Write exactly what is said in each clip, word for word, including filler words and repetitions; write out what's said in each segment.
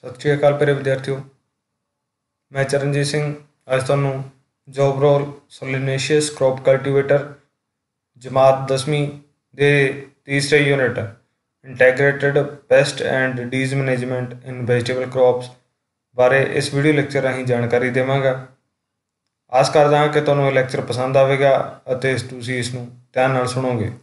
सत श्री अकाल प्यारे विद्यार्थियों, मैं चरणजीत सिंह अज तुहानूं job role solanaceous crop cultivator जमात दसवीं के तीसरे unit integrated pest and disease management in vegetable crops बारे इस वीडियो लेक्चर राਹੀਂ जानकारी देवांगा। आस करदा ਹਾਂ कि ਤੁਹਾਨੂੰ ਇਹ ਲੈਕਚਰ पसंद आवेगा ਅਤੇ ਤੁਸੀਂ ਇਸ ਨੂੰ ਧਿਆਨ ਨਾਲ ਸੁਣੋਗੇ।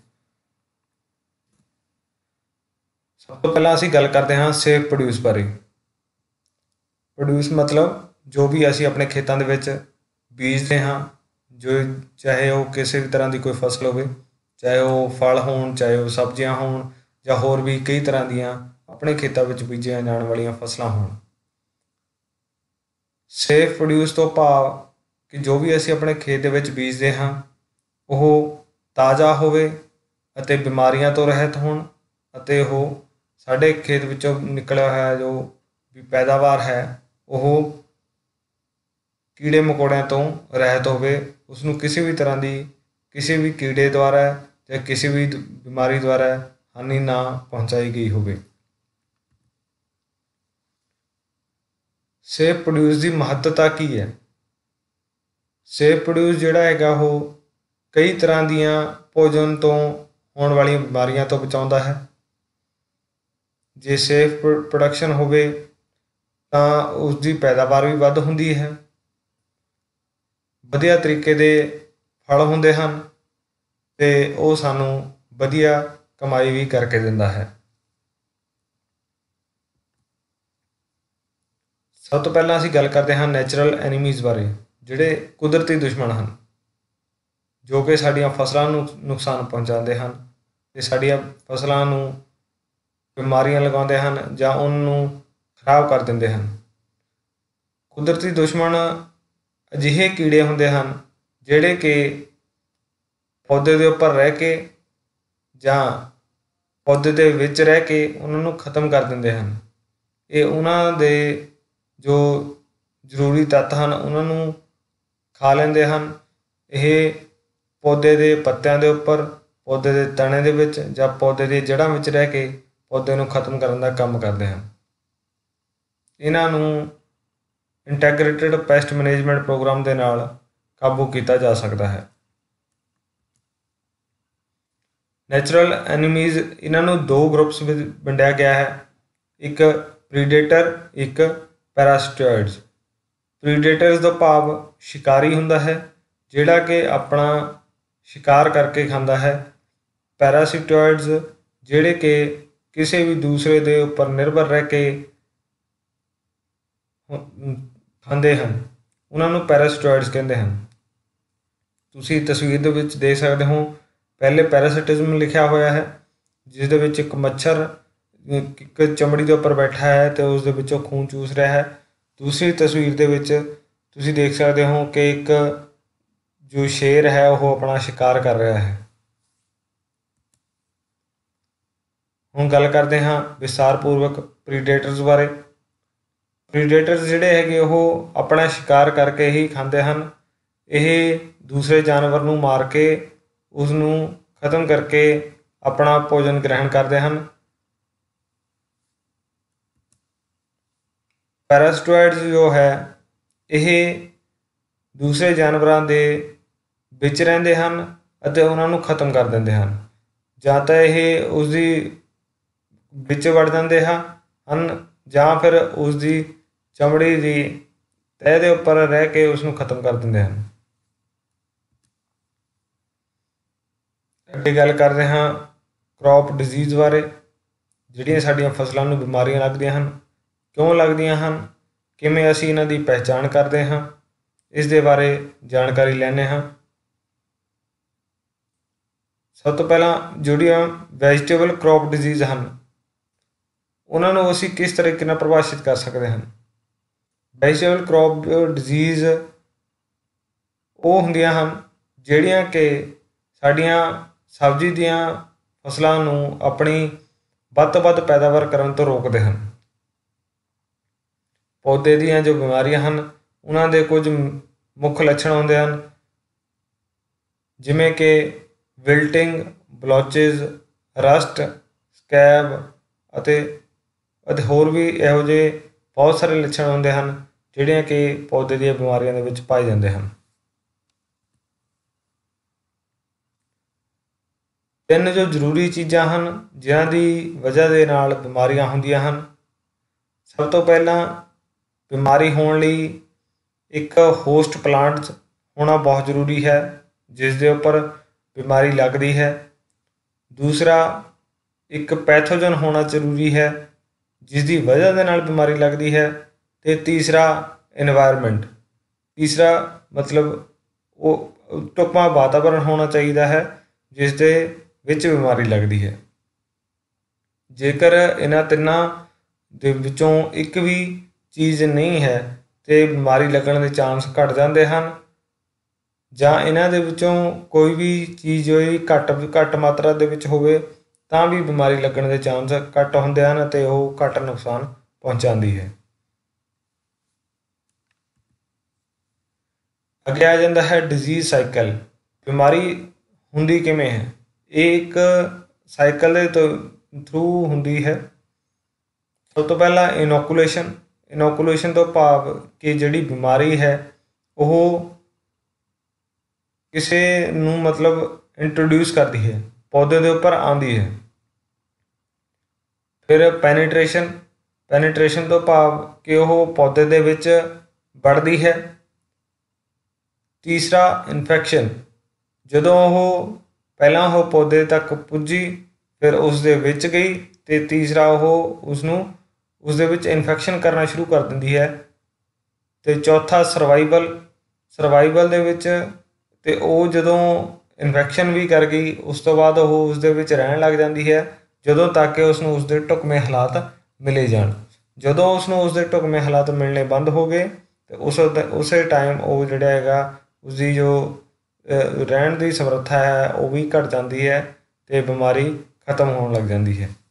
सब तो पहला ਅਸੀਂ ਗੱਲ ਕਰਦੇ ਹਾਂ ਸੇਫ प्रोड्यूस बारे। प्रोड्यूस मतलब जो भी ਅਸੀਂ ਆਪਣੇ ਖੇਤਾਂ ਦੇ ਵਿੱਚ ਬੀਜਦੇ ਹਾਂ, जो चाहे वो किसी भी तरह की कोई फसल हो, चाहे वो फल होण, चाहे वो सब्जियां होण, ਜਾਂ ਹੋਰ भी कई तरह ਦੀਆਂ ਆਪਣੇ ਖੇਤਾਂ ਵਿੱਚ ਬੀਜੀਆਂ ਜਾਣ ਵਾਲੀਆਂ ਫਸਲਾਂ ਹੋਣ। ਸੇਫ प्रोड्यूस ਤੋਂ ਭਾਵ ਕਿ ਜੋ ਵੀ ਅਸੀਂ ਆਪਣੇ ਖੇਤ ਦੇ ਵਿੱਚ ਬੀਜਦੇ ਹਾਂ ਉਹ ਤਾਜ਼ਾ ਹੋਵੇ ਅਤੇ ਬਿਮਾਰੀਆਂ ਤੋਂ ਰਹਿਤ ਹੋਣ ਅਤੇ ਉਹ ਸਾਡੇ ਖੇਤ ਵਿੱਚੋਂ ਨਿਕਲਿਆ ਹੋਇਆ ਜੋ ਵੀ ਪੈਦਾਵਾਰ ਹੈ ਉਹ ਕੀੜੇ ਮਕੌੜਿਆਂ ਤੋਂ ਰਹਿਤ ਹੋਵੇ, ਉਸ ਨੂੰ ਕਿਸੇ ਵੀ ਤਰ੍ਹਾਂ ਦੀ ਕਿਸੇ ਵੀ ਕੀੜੇ ਦੁਆਰਾ ਜਾਂ ਕਿਸੇ ਵੀ ਬਿਮਾਰੀ ਦੁਆਰਾ ਹਾਨੀ ਨਾ ਪਹੁੰਚਾਈ ਗਈ ਹੋਵੇ। ਸੇਫ ਪ੍ਰੋਡਿਊਸ ਦੀ ਮਹੱਤਤਾ ਕੀ ਹੈ? ਸੇਫ ਪ੍ਰੋਡਿਊਸ ਜਿਹੜਾ ਹੈਗਾ ਉਹ ਕਈ ਤਰ੍ਹਾਂ ਦੀਆਂ ਭੋਜਨ ਤੋਂ ਹੋਣ ਵਾਲੀਆਂ ਬਿਮਾਰੀਆਂ ਤੋਂ ਬਚਾਉਂਦਾ ਹੈ। ਜੇ ਸੇਫ ਪ੍ਰੋਡਕਸ਼ਨ ਹੋਵੇ ਤਾਂ ਉਸ ਦੀ ਪੈਦਾਵਾਰ ਵੀ ਵੱਧ ਹੁੰਦੀ ਹੈ, ਵਧੀਆ ਤਰੀਕੇ ਦੇ ਫਲ ਹੁੰਦੇ ਹਨ ਅਤੇ ਉਹ ਸਾਨੂੰ ਵਧੀਆ ਕਮਾਈ ਵੀ ਕਰਕੇ ਦਿੰਦਾ ਹੈ। ਸਭ ਤੋਂ ਪਹਿਲਾਂ ਅਸੀਂ ਗੱਲ ਕਰਦੇ ਹਾਂ ਨੈਚੁਰਲ ਐਨੀਮੀਜ਼ ਬਾਰੇ, ਜਿਹੜੇ ਕੁਦਰਤੀ ਦੁਸ਼ਮਣ ਹਨ ਜੋ ਕਿ ਸਾਡੀਆਂ ਫਸਲਾਂ ਨੂੰ ਨੁਕਸਾਨ ਪਹੁੰਚਾਉਂਦੇ ਹਨ ਅਤੇ ਸਾਡੀਆਂ ਫਸਲਾਂ ਨੂੰ ਬਿਮਾਰੀਆਂ ਲਗਾਉਂਦੇ ਹਨ ਜਾਂ ਉਹਨਾਂ ਨੂੰ ਖਰਾਬ ਕਰ ਦਿੰਦੇ ਹਨ। ਕੁਦਰਤੀ ਦੁਸ਼ਮਣ ਅਜਿਹੇ ਕੀੜੇ ਹੁੰਦੇ ਹਨ ਜਿਹੜੇ ਕਿ ਪੌਦੇ ਦੇ ਉੱਪਰ ਰਹਿ ਕੇ ਜਾਂ ਪੌਦੇ ਦੇ ਵਿੱਚ ਰਹਿ ਕੇ ਉਹਨਾਂ ਨੂੰ ਖਤਮ ਕਰ ਦਿੰਦੇ ਹਨ। ਇਹ ਉਹਨਾਂ ਦੇ ਜੋ ਜ਼ਰੂਰੀ ਤੱਤ ਹਨ ਉਹਨਾਂ ਨੂੰ ਖਾ ਲੈਂਦੇ ਹਨ। ਇਹ ਪੌਦੇ ਦੇ ਪੱਤਿਆਂ ਦੇ ਉੱਪਰ, ਪੌਦੇ ਦੇ ਤਣੇ ਦੇ ਵਿੱਚ ਜਾਂ ਪੌਦੇ ਦੀਆਂ ਜੜ੍ਹਾਂ ਵਿੱਚ ਰਹਿ ਕੇ ਪੌਦੇ ਨੂੰ ਖਤਮ ਕਰਨ ਦਾ ਕੰਮ ਕਰਦੇ ਹਨ। ਇਹਨਾਂ ਨੂੰ ਇੰਟੈਗਰੇਟਿਡ ਪੈਸਟ ਮੈਨੇਜਮੈਂਟ ਪ੍ਰੋਗਰਾਮ ਦੇ ਨਾਲ ਕਾਬੂ ਕੀਤਾ ਜਾ ਸਕਦਾ ਹੈ। ਨੈਚੁਰਲ ਐਨੀਮੀਜ਼ ਇਹਨਾਂ ਨੂੰ ਦੋ ਗਰੁੱਪਸ ਵਿੱਚ ਵੰਡਿਆ ਗਿਆ ਹੈ, ਇੱਕ ਪ੍ਰੀਡੇਟਰ, ਇੱਕ ਪੈਰਾਸਿਟੋਇਡਸ। ਪ੍ਰੀਡੇਟਰਸ ਦਾ ਭਾਵ ਸ਼ਿਕਾਰੀ ਹੁੰਦਾ ਹੈ ਜਿਹੜਾ ਕਿ ਆਪਣਾ ਸ਼ਿਕਾਰ ਕਰਕੇ ਖਾਂਦਾ ਹੈ। ਪੈਰਾਸਿਟੋਇਡਸ ਜਿਹੜੇ ਕਿ ਕਿਸੇ ਵੀ ਦੂਸਰੇ ਦੇ ਉੱਪਰ ਨਿਰਭਰ ਰਹਿ ਕੇ ਖਾਂਦੇ ਹਨ, ਉਹਨਾਂ ਨੂੰ ਪੈਰਾਸਿਟੋਇਡਸ ਕਹਿੰਦੇ ਹਨ। ਤੁਸੀਂ ਤਸਵੀਰ ਦੇ ਵਿੱਚ ਦੇਖ ਸਕਦੇ ਹੋ, ਪਹਿਲੇ ਪੈਰਾਸਿਟਿਜ਼ਮ ਲਿਖਿਆ ਹੋਇਆ ਹੈ ਜਿਸ ਦੇ ਵਿੱਚ ਇੱਕ ਮੱਛਰ ਇੱਕ ਚਮੜੀ ਦੇ ਉੱਪਰ ਬੈਠਾ ਹੈ ਅਤੇ ਉਸ ਦੇ ਵਿੱਚੋਂ ਖੂਨ ਚੂਸ ਰਿਹਾ ਹੈ। ਦੂਸਰੀ ਤਸਵੀਰ ਦੇ ਵਿੱਚ ਤੁਸੀਂ ਦੇਖ ਸਕਦੇ ਹੋ ਕਿ ਇੱਕ ਜੋ ਸ਼ੇਰ ਹੈ ਉਹ ਆਪਣਾ ਸ਼ਿਕਾਰ ਕਰ ਰਿਹਾ ਹੈ। ਹੁਣ ਗੱਲ ਕਰਦੇ ਹਾਂ ਵਿਸਥਾਰਪੂਰਵਕ ਪ੍ਰੀਡੇਟਰਸ ਬਾਰੇ। ਪ੍ਰੀਡੇਟਰਸ ਜਿਹੜੇ ਹੈਗੇ ਉਹ ਆਪਣਾ ਸ਼ਿਕਾਰ ਕਰਕੇ ਹੀ ਖਾਂਦੇ ਹਨ। ਇਹ ਦੂਸਰੇ ਜਾਨਵਰ ਨੂੰ ਮਾਰ ਕੇ ਉਸ ਨੂੰ ਖਤਮ ਕਰਕੇ ਆਪਣਾ ਭੋਜਨ ਗ੍ਰਹਿਣ ਕਰਦੇ ਹਨ। ਪੈਰਾਸਿਟੋਇਡਸ ਜੋ ਹੈ ਇਹ ਦੂਸਰੇ ਜਾਨਵਰਾਂ ਦੇ ਵਿੱਚ ਰਹਿੰਦੇ ਹਨ ਅਤੇ ਉਹਨਾਂ ਨੂੰ ਖਤਮ ਕਰ ਦਿੰਦੇ ਹਨ। ਜਾਂ ਤਾਂ ਇਹ ਉਸਦੀ ਵਿੱਚ ਵੜ ਜਾਂਦੇ ਹਨ ਜਾਂ ਫਿਰ ਉਸਦੀ ਚਮੜੀ ਦੀ ਤਹਿ ਦੇ ਉੱਪਰ ਰਹਿ ਕੇ ਉਸ ਨੂੰ ਖਤਮ ਕਰ ਦਿੰਦੇ ਹਨ। ਅੱਗੇ ਗੱਲ ਕਰਦੇ ਹਾਂ ਕ੍ਰੌਪ ਡਿਜ਼ੀਜ਼ ਬਾਰੇ, ਜਿਹੜੀਆਂ ਸਾਡੀਆਂ ਫਸਲਾਂ ਨੂੰ ਬਿਮਾਰੀਆਂ ਲੱਗਦੀਆਂ ਹਨ, ਕਿਉਂ ਲੱਗਦੀਆਂ ਹਨ, ਕਿਵੇਂ ਅਸੀਂ ਇਹਨਾਂ ਦੀ ਪਹਿਚਾਣ ਕਰਦੇ ਹਾਂ, ਇਸ ਦੇ ਬਾਰੇ ਜਾਣਕਾਰੀ ਲੈਂਦੇ ਹਾਂ। ਸਭ ਤੋਂ ਪਹਿਲਾਂ ਜਿਹੜੀਆਂ ਵੈਜੀਟੇਬਲ ਕ੍ਰੌਪ ਡਿਜ਼ੀਜ਼ ਹਨ ਉਹਨਾਂ ਨੂੰ ਅਸੀਂ ਕਿਸ ਤਰੀਕੇ ਨਾਲ ਪ੍ਰਭਾਸ਼ਿਤ ਕਰ ਸਕਦੇ ਹਨ। ਵੈਜੀਟੇਬਲ ਕ੍ਰੌਪ ਡਿਜ਼ੀਜ਼ ਉਹ ਹੁੰਦੀਆਂ ਹਨ ਜਿਹੜੀਆਂ ਕਿ ਸਾਡੀਆਂ ਸਬਜ਼ੀ ਦੀਆਂ ਫਸਲਾਂ ਨੂੰ ਆਪਣੀ ਵੱਧ ਤੋਂ ਵੱਧ ਪੈਦਾਵਾਰ ਕਰਨ ਤੋਂ ਰੋਕਦੇ ਹਨ। ਪੌਦੇ ਦੀਆਂ ਜੋ ਬਿਮਾਰੀਆਂ ਹਨ ਉਹਨਾਂ ਦੇ ਕੁਝ ਮੁੱਖ ਲੱਛਣ ਹੁੰਦੇ ਹਨ, ਜਿਵੇਂ ਕਿ ਵਿਲਟਿੰਗ, ਬਲੋਚਿਸ, ਰਸਟ, ਸਕੈਬ ਅਤੇ ਅਤੇ ਹੋਰ ਵੀ ਇਹੋ ਜਿਹੇ बहुत सारे लक्षण होंदे हन जिहड़ियां कि पौधे ਦੀਆਂ ਬਿਮਾਰੀਆਂ ਦੇ ਵਿੱਚ ਪਾਏ ਜਾਂਦੇ ਹਨ। ਤਿੰਨ ਜੋ ਜ਼ਰੂਰੀ ਚੀਜ਼ਾਂ ਹਨ ਜਿਨ੍ਹਾਂ ਦੀ ਵਜ੍ਹਾ ਦੇ ਨਾਲ ਬਿਮਾਰੀਆਂ ਹੁੰਦੀਆਂ ਹਨ। ਸਭ ਤੋਂ ਪਹਿਲਾਂ ਬਿਮਾਰੀ ਹੋਣ ਲਈ ਇੱਕ ਹੋਸਟ ਪਲਾਂਟ ਹੋਣਾ ਬਹੁਤ ਜ਼ਰੂਰੀ ਹੈ ਜਿਸ ਦੇ ਉੱਪਰ ਬਿਮਾਰੀ ਲੱਗਦੀ ਹੈ। ਦੂਸਰਾ ਇੱਕ ਪੈਥੋਜਨ ਹੋਣਾ ਜ਼ਰੂਰੀ ਹੈ ਜਿਸ ਦੀ ਵਜ੍ਹਾ ਦੇ ਨਾਲ ਬਿਮਾਰੀ ਲੱਗਦੀ ਹੈ। ਅਤੇ ਤੀਸਰਾ ਇਨਵਾਇਰਮੈਂਟ, ਤੀਸਰਾ ਮਤਲਬ ਉਹ ਢੁਕਵਾਂ ਵਾਤਾਵਰਨ ਹੋਣਾ ਚਾਹੀਦਾ ਹੈ ਜਿਸ ਦੇ ਵਿੱਚ ਬਿਮਾਰੀ ਲੱਗਦੀ ਹੈ। ਜੇਕਰ ਇਹਨਾਂ ਤਿੰਨਾਂ ਦੇ ਵਿੱਚੋਂ ਇੱਕ ਵੀ ਚੀਜ਼ ਨਹੀਂ ਹੈ ਅਤੇ ਬਿਮਾਰੀ ਲੱਗਣ ਦੇ ਚਾਂਸ ਘੱਟ ਜਾਂਦੇ ਹਨ, ਜਾਂ ਇਹਨਾਂ ਦੇ ਵਿੱਚੋਂ ਕੋਈ ਵੀ ਚੀਜ਼ ਹੋਈ ਘੱਟ ਘੱਟ ਮਾਤਰਾ ਦੇ ਵਿੱਚ ਹੋਵੇ ਤਾਂ ਵੀ ਬਿਮਾਰੀ ਲੱਗਣ ਦੇ ਚਾਂਸ ਘੱਟ ਹੁੰਦੇ ਹਨ ਅਤੇ ਉਹ ਘੱਟ ਨੁਕਸਾਨ ਪਹੁੰਚਾਉਂਦੀ ਹੈ। ਅੱਗੇ ਆ ਜਾਂਦਾ ਹੈ ਡਿਜ਼ੀਜ਼ ਸਾਈਕਲ। ਬਿਮਾਰੀ ਹੁੰਦੀ ਕਿਵੇਂ ਹੈ? ਇਹ ਇੱਕ ਸਾਈਕਲ ਦੇ ਥਰੂ ਹੁੰਦੀ ਹੈ। ਸਭ ਤੋਂ ਪਹਿਲਾਂ ਇਨੋਕੂਲੇਸ਼ਨ। ਇਨੋਕੂਲੇਸ਼ਨ ਤੋਂ ਭਾਵ ਕਿ ਜਿਹੜੀ ਬਿਮਾਰੀ ਹੈ ਉਹ ਕਿਸੇ ਨੂੰ ਮਤਲਬ ਇੰਟਰੋਡਿਊਸ ਕਰਦੀ ਹੈ, ਪੌਦੇ ਦੇ ਉੱਪਰ ਆਉਂਦੀ ਹੈ। ਫਿਰ ਪੈਨੀਟ੍ਰੇਸ਼ਨ। ਪੈਨੀਟ੍ਰੇਸ਼ਨ ਤੋਂ ਭਾਵ ਕਿ ਉਹ ਪੌਦੇ ਦੇ ਵਿੱਚ ਵੜਦੀ ਹੈ। ਤੀਸਰਾ ਇਨਫੈਕਸ਼ਨ। ਜਦੋਂ ਉਹ ਪਹਿਲਾਂ ਉਹ ਪੌਦੇ ਤੱਕ ਪੁੱਜੀ ਫਿਰ ਉਸ ਦੇ ਵਿੱਚ ਗਈ ਅਤੇ ਤੀਸਰਾ ਉਹ ਉਸਨੂੰ ਉਸ ਦੇ ਵਿੱਚ ਇਨਫੈਕਸ਼ਨ ਕਰਨਾ ਸ਼ੁਰੂ ਕਰ ਦਿੰਦੀ ਹੈ। ਅਤੇ ਚੌਥਾ ਸਰਵਾਈਵਲ। ਸਰਵਾਈਵਲ ਦੇ ਵਿੱਚ ਅਤੇ ਉਹ ਜਦੋਂ ਇਨਫੈਕਸ਼ਨ ਵੀ ਕਰ ਗਈ ਉਸ ਤੋਂ ਬਾਅਦ ਉਹ ਉਸ ਦੇ ਵਿੱਚ ਰਹਿਣ ਲੱਗ ਜਾਂਦੀ ਹੈ ਜਦੋਂ ਤੱਕ ਕਿ ਉਸਨੂੰ ਉਸਦੇ ਢੁਕਵੇਂ ਹਾਲਾਤ ਮਿਲੇ ਜਾਣ। ਜਦੋਂ ਉਸਨੂੰ ਉਸਦੇ ਢੁਕਵੇਂ ਹਾਲਾਤ ਮਿਲਣੇ ਬੰਦ ਹੋ ਗਏ ਅਤੇ ਉਸ ਉਸੇ ਟਾਈਮ ਉਹ ਜਿਹੜਾ ਹੈਗਾ ਉਸਦੀ ਜੋ ਰਹਿਣ ਦੀ ਸਮਰੱਥਾ ਹੈ ਉਹ ਵੀ ਘੱਟ ਜਾਂਦੀ ਹੈ ਅਤੇ ਬਿਮਾਰੀ ਖਤਮ ਹੋਣ ਲੱਗ ਜਾਂਦੀ ਹੈ।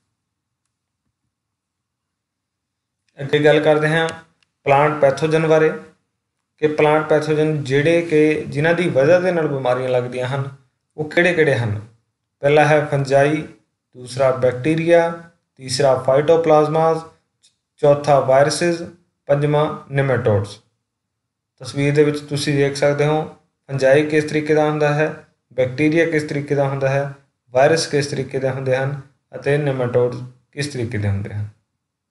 ਅੱਗੇ ਗੱਲ ਕਰਦੇ ਹਾਂ ਪਲਾਂਟ ਪੈਥੋਜਨ ਬਾਰੇ ਕਿ ਪਲਾਂਟ ਪੈਥੋਜਨ ਜਿਹੜੇ ਕਿ ਜਿਨ੍ਹਾਂ ਦੀ ਵਜ੍ਹਾ ਦੇ ਨਾਲ ਬਿਮਾਰੀਆਂ ਲੱਗਦੀਆਂ ਹਨ ਉਹ ਕਿਹੜੇ ਕਿਹੜੇ ਹਨ? ਪਹਿਲਾ ਹੈ ਫੰਜਾਈ, ਦੂਸਰਾ ਬੈਕਟੀਰੀਆ, ਤੀਸਰਾ ਫਾਈਟੋਪਲਾਜ਼ਮਾਸ, ਚੌਥਾ ਵਾਇਰਸਿਸ, ਪੰਜਵਾਂ ਨਿਮੈਟੋਡਸ। ਤਸਵੀਰ ਦੇ ਵਿੱਚ ਤੁਸੀਂ ਦੇਖ ਸਕਦੇ ਹੋ ਫੰਜਾਈ ਕਿਸ ਤਰੀਕੇ ਦਾ ਹੁੰਦਾ ਹੈ, ਬੈਕਟੀਰੀਆ ਕਿਸ ਤਰੀਕੇ ਦਾ ਹੁੰਦਾ ਹੈ, ਵਾਇਰਸ ਕਿਸ ਤਰੀਕੇ ਦੇ ਹੁੰਦੇ ਹਨ ਅਤੇ ਨਿਮੈਟੋਡਸ ਕਿਸ ਤਰੀਕੇ ਦੇ ਹੁੰਦੇ ਹਨ।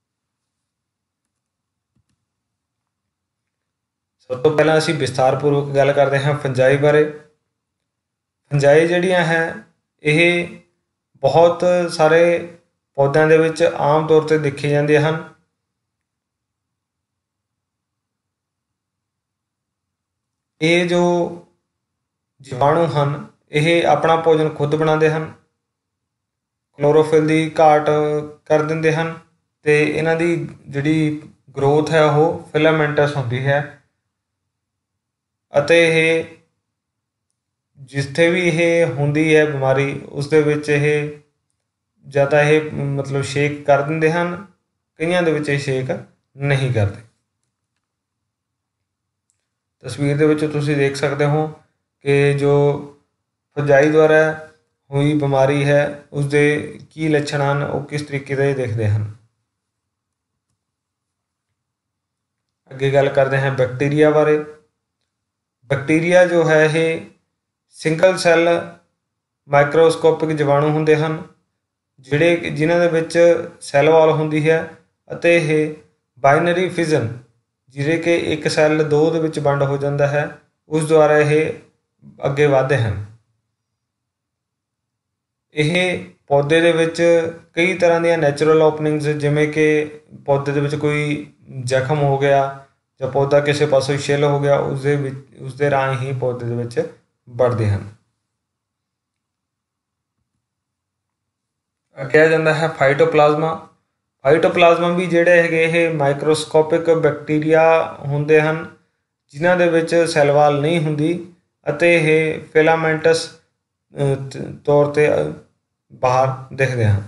ਸਭ ਤੋਂ ਪਹਿਲਾਂ ਅਸੀਂ ਵਿਸਥਾਰਪੂਰਵਕ ਗੱਲ ਕਰਦੇ ਹਾਂ ਫੰਜਾਈ ਬਾਰੇ। ਫੰਜਾਈ ਜਿਹੜੀਆਂ ਹੈ ਇਹ ਬਹੁਤ ਸਾਰੇ ਪੌਦਿਆਂ ਦੇ ਵਿੱਚ ਆਮ ਤੌਰ 'ਤੇ ਦੇਖੇ ਜਾਂਦੇ ਹਨ। ਇਹ ਜੋ ਜੀਵਾਣੂ ਹਨ ਇਹ ਆਪਣਾ ਭੋਜਨ ਖੁਦ ਬਣਾਉਂਦੇ ਹਨ, ਕਲੋਰੋਫਿਲ ਦੀ ਘਾਟ ਕਰ ਦਿੰਦੇ ਹਨ ਅਤੇ ਇਹਨਾਂ ਦੀ ਜਿਹੜੀ ਗਰੋਥ ਹੈ ਉਹ ਫਿਲਾਮੈਂਟਸ ਹੁੰਦੀ ਹੈ ਅਤੇ ਇਹ ਜਿੱਥੇ ਵੀ ਇਹ ਹੁੰਦੀ ਹੈ ਬਿਮਾਰੀ ਉਸ ਦੇ ਵਿੱਚ ਇਹ ਜਾਂ ਤਾਂ ਇਹ ਮਤਲਬ ਸ਼ੇਕ ਕਰ ਦਿੰਦੇ ਹਨ, ਕਈਆਂ ਦੇ ਵਿੱਚ ਇਹ ਸ਼ੇਕ ਨਹੀਂ ਕਰਦੇ। ਤਸਵੀਰ ਦੇ ਵਿੱਚ ਤੁਸੀਂ ਦੇਖ ਸਕਦੇ ਹੋ ਕਿ ਜੋ ਫੰਜਾਈ ਦੁਆਰਾ ਹੋਈ ਬਿਮਾਰੀ ਹੈ ਉਸਦੇ ਕੀ ਲੱਛਣ ਹਨ, ਉਹ ਕਿਸ ਤਰੀਕੇ ਦੇ ਦਿਖਦੇ ਹਨ। ਅੱਗੇ ਗੱਲ ਕਰਦੇ ਹਾਂ ਬੈਕਟੀਰੀਆ ਬਾਰੇ। ਬੈਕਟੀਰੀਆ ਜੋ ਹੈ ਇਹ ਸਿੰਗਲ ਸੈੱਲ ਮਾਈਕਰੋਸਕੋਪਿਕ ਜੀਵਾਣੂ ਹੁੰਦੇ ਹਨ ਜਿਹੜੇ ਜਿਨ੍ਹਾਂ ਦੇ ਵਿੱਚ ਸੈੱਲ ਵਾਲ ਹੁੰਦੀ ਹੈ ਅਤੇ ਇਹ ਬਾਈਨਰੀ ਫਿਜ਼ਨ ਜਿਹੜੇ ਕਿ ਇੱਕ ਸੈੱਲ ਦੋ ਦੇ ਵਿੱਚ ਵੰਡ ਹੋ ਜਾਂਦਾ ਹੈ ਉਸ ਦੁਆਰਾ ਇਹ ਅੱਗੇ ਵੱਧਦੇ ਹਨ। ਇਹ ਪੌਦੇ ਦੇ ਵਿੱਚ ਕਈ ਤਰ੍ਹਾਂ ਦੀਆਂ ਨੈਚੁਰਲ ਓਪਨਿੰਗਸ ਜਿਵੇਂ ਕਿ ਪੌਦੇ ਦੇ ਵਿੱਚ ਕੋਈ ਜ਼ਖਮ ਹੋ ਗਿਆ ਜਾਂ ਪੌਦਾ ਕਿਸੇ ਪਾਸੋਂ ਛਿੱਲ ਹੋ ਗਿਆ ਉਸਦੇ ਵਿੱਚ ਉਸਦੇ ਰਾਹੀਂ ਹੀ ਪੌਦੇ ਦੇ ਵਿੱਚ ਵੜਦੇ ਹਨ। ਕਿਹਾ ਜਾਂਦਾ ਹੈ ਫਾਈਟੋਪਲਾਜ਼ਮਾ। ਫਾਈਟੋਪਲਾਜ਼ਮਾ ਵੀ ਜਿਹੜੇ ਹੈਗੇ ਇਹ ਮਾਈਕਰੋਸਕੋਪਿਕ ਬੈਕਟੀਰੀਆ ਹੁੰਦੇ ਹਨ ਜਿਨ੍ਹਾਂ ਦੇ ਵਿੱਚ ਸੈੱਲ ਵਾਲ ਨਹੀਂ ਹੁੰਦੀ ਅਤੇ ਇਹ ਫਿਲਾਮੈਂਟਸ ਤੌਰ 'ਤੇ ਬਾਹਰ ਦਿਖਦੇ ਹਨ।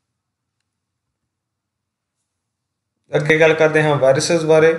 ਅੱਗੇ ਗੱਲ ਕਰਦੇ ਹਾਂ ਵਾਇਰਸਿਸ ਬਾਰੇ।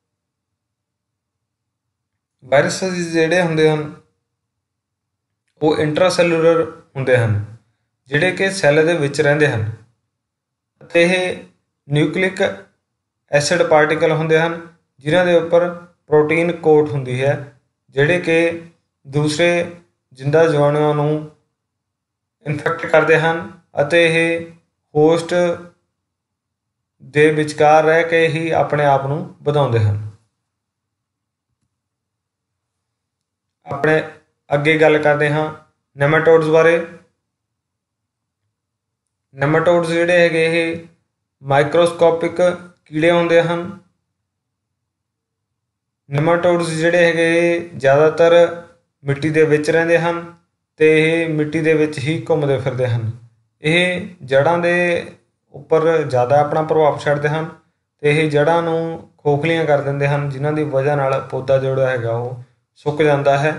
ਵਾਇਰਸਿਸ ਜਿਹੜੇ ਹੁੰਦੇ ਹਨ ਉਹ ਇੰਟਰਾਸੈਲੂਲਰ ਹੁੰਦੇ ਹਨ ਜਿਹੜੇ ਕਿ ਸੈੱਲ ਦੇ ਵਿੱਚ ਰਹਿੰਦੇ ਹਨ ਅਤੇ ਇਹ ਨਿਊਕਲਿਕ ਐਸਿਡ ਪਾਰਟੀਕਲ ਹੁੰਦੇ ਹਨ ਜਿਨ੍ਹਾਂ ਦੇ ਉੱਪਰ ਪ੍ਰੋਟੀਨ ਕੋਟ ਹੁੰਦੀ ਹੈ, ਜਿਹੜੇ ਕਿ ਦੂਸਰੇ ਜਿੰਦਾ ਜੀਵਾਣੂਆਂ ਨੂੰ ਇਨਫੈਕਟ ਕਰਦੇ ਹਨ ਅਤੇ ਇਹ ਹੋਸਟ ਦੇ ਵਿਚਕਾਰ ਰਹਿ ਕੇ ਹੀ ਆਪਣੇ ਆਪ ਨੂੰ ਵਧਾਉਂਦੇ ਹਨ। ਆਪਣੇ ਅੱਗੇ ਗੱਲ ਕਰਦੇ ਹਾਂ ਨੈਮਾਟੋਡਸ ਬਾਰੇ। ਨੈਮਾਟੋਡਸ ਜਿਹੜੇ ਹੈਗੇ ਇਹ ਮਾਈਕਰੋਸਕੋਪਿਕ ਕੀੜੇ ਹੁੰਦੇ ਹਨ। ਨੈਮਾਟੋਡਸ ਜਿਹੜੇ ਹੈਗੇ ਜ਼ਿਆਦਾਤਰ ਮਿੱਟੀ ਦੇ ਵਿੱਚ ਰਹਿੰਦੇ ਹਨ ਅਤੇ ਇਹ ਮਿੱਟੀ ਦੇ ਵਿੱਚ ਹੀ ਘੁੰਮਦੇ ਫਿਰਦੇ ਹਨ। ਇਹ ਜੜ੍ਹਾਂ ਦੇ ਉੱਪਰ ਜ਼ਿਆਦਾ ਆਪਣਾ ਪ੍ਰਭਾਵ ਛੱਡਦੇ ਹਨ ਅਤੇ ਇਹ ਜੜ੍ਹਾਂ ਨੂੰ ਖੋਖਲੀਆਂ ਕਰ ਦਿੰਦੇ ਹਨ, ਜਿਨ੍ਹਾਂ ਦੀ ਵਜ੍ਹਾ ਨਾਲ ਪੌਦਾ ਜਿਹੜਾ ਹੈਗਾ ਉਹ ਸੁੱਕ ਜਾਂਦਾ ਹੈ।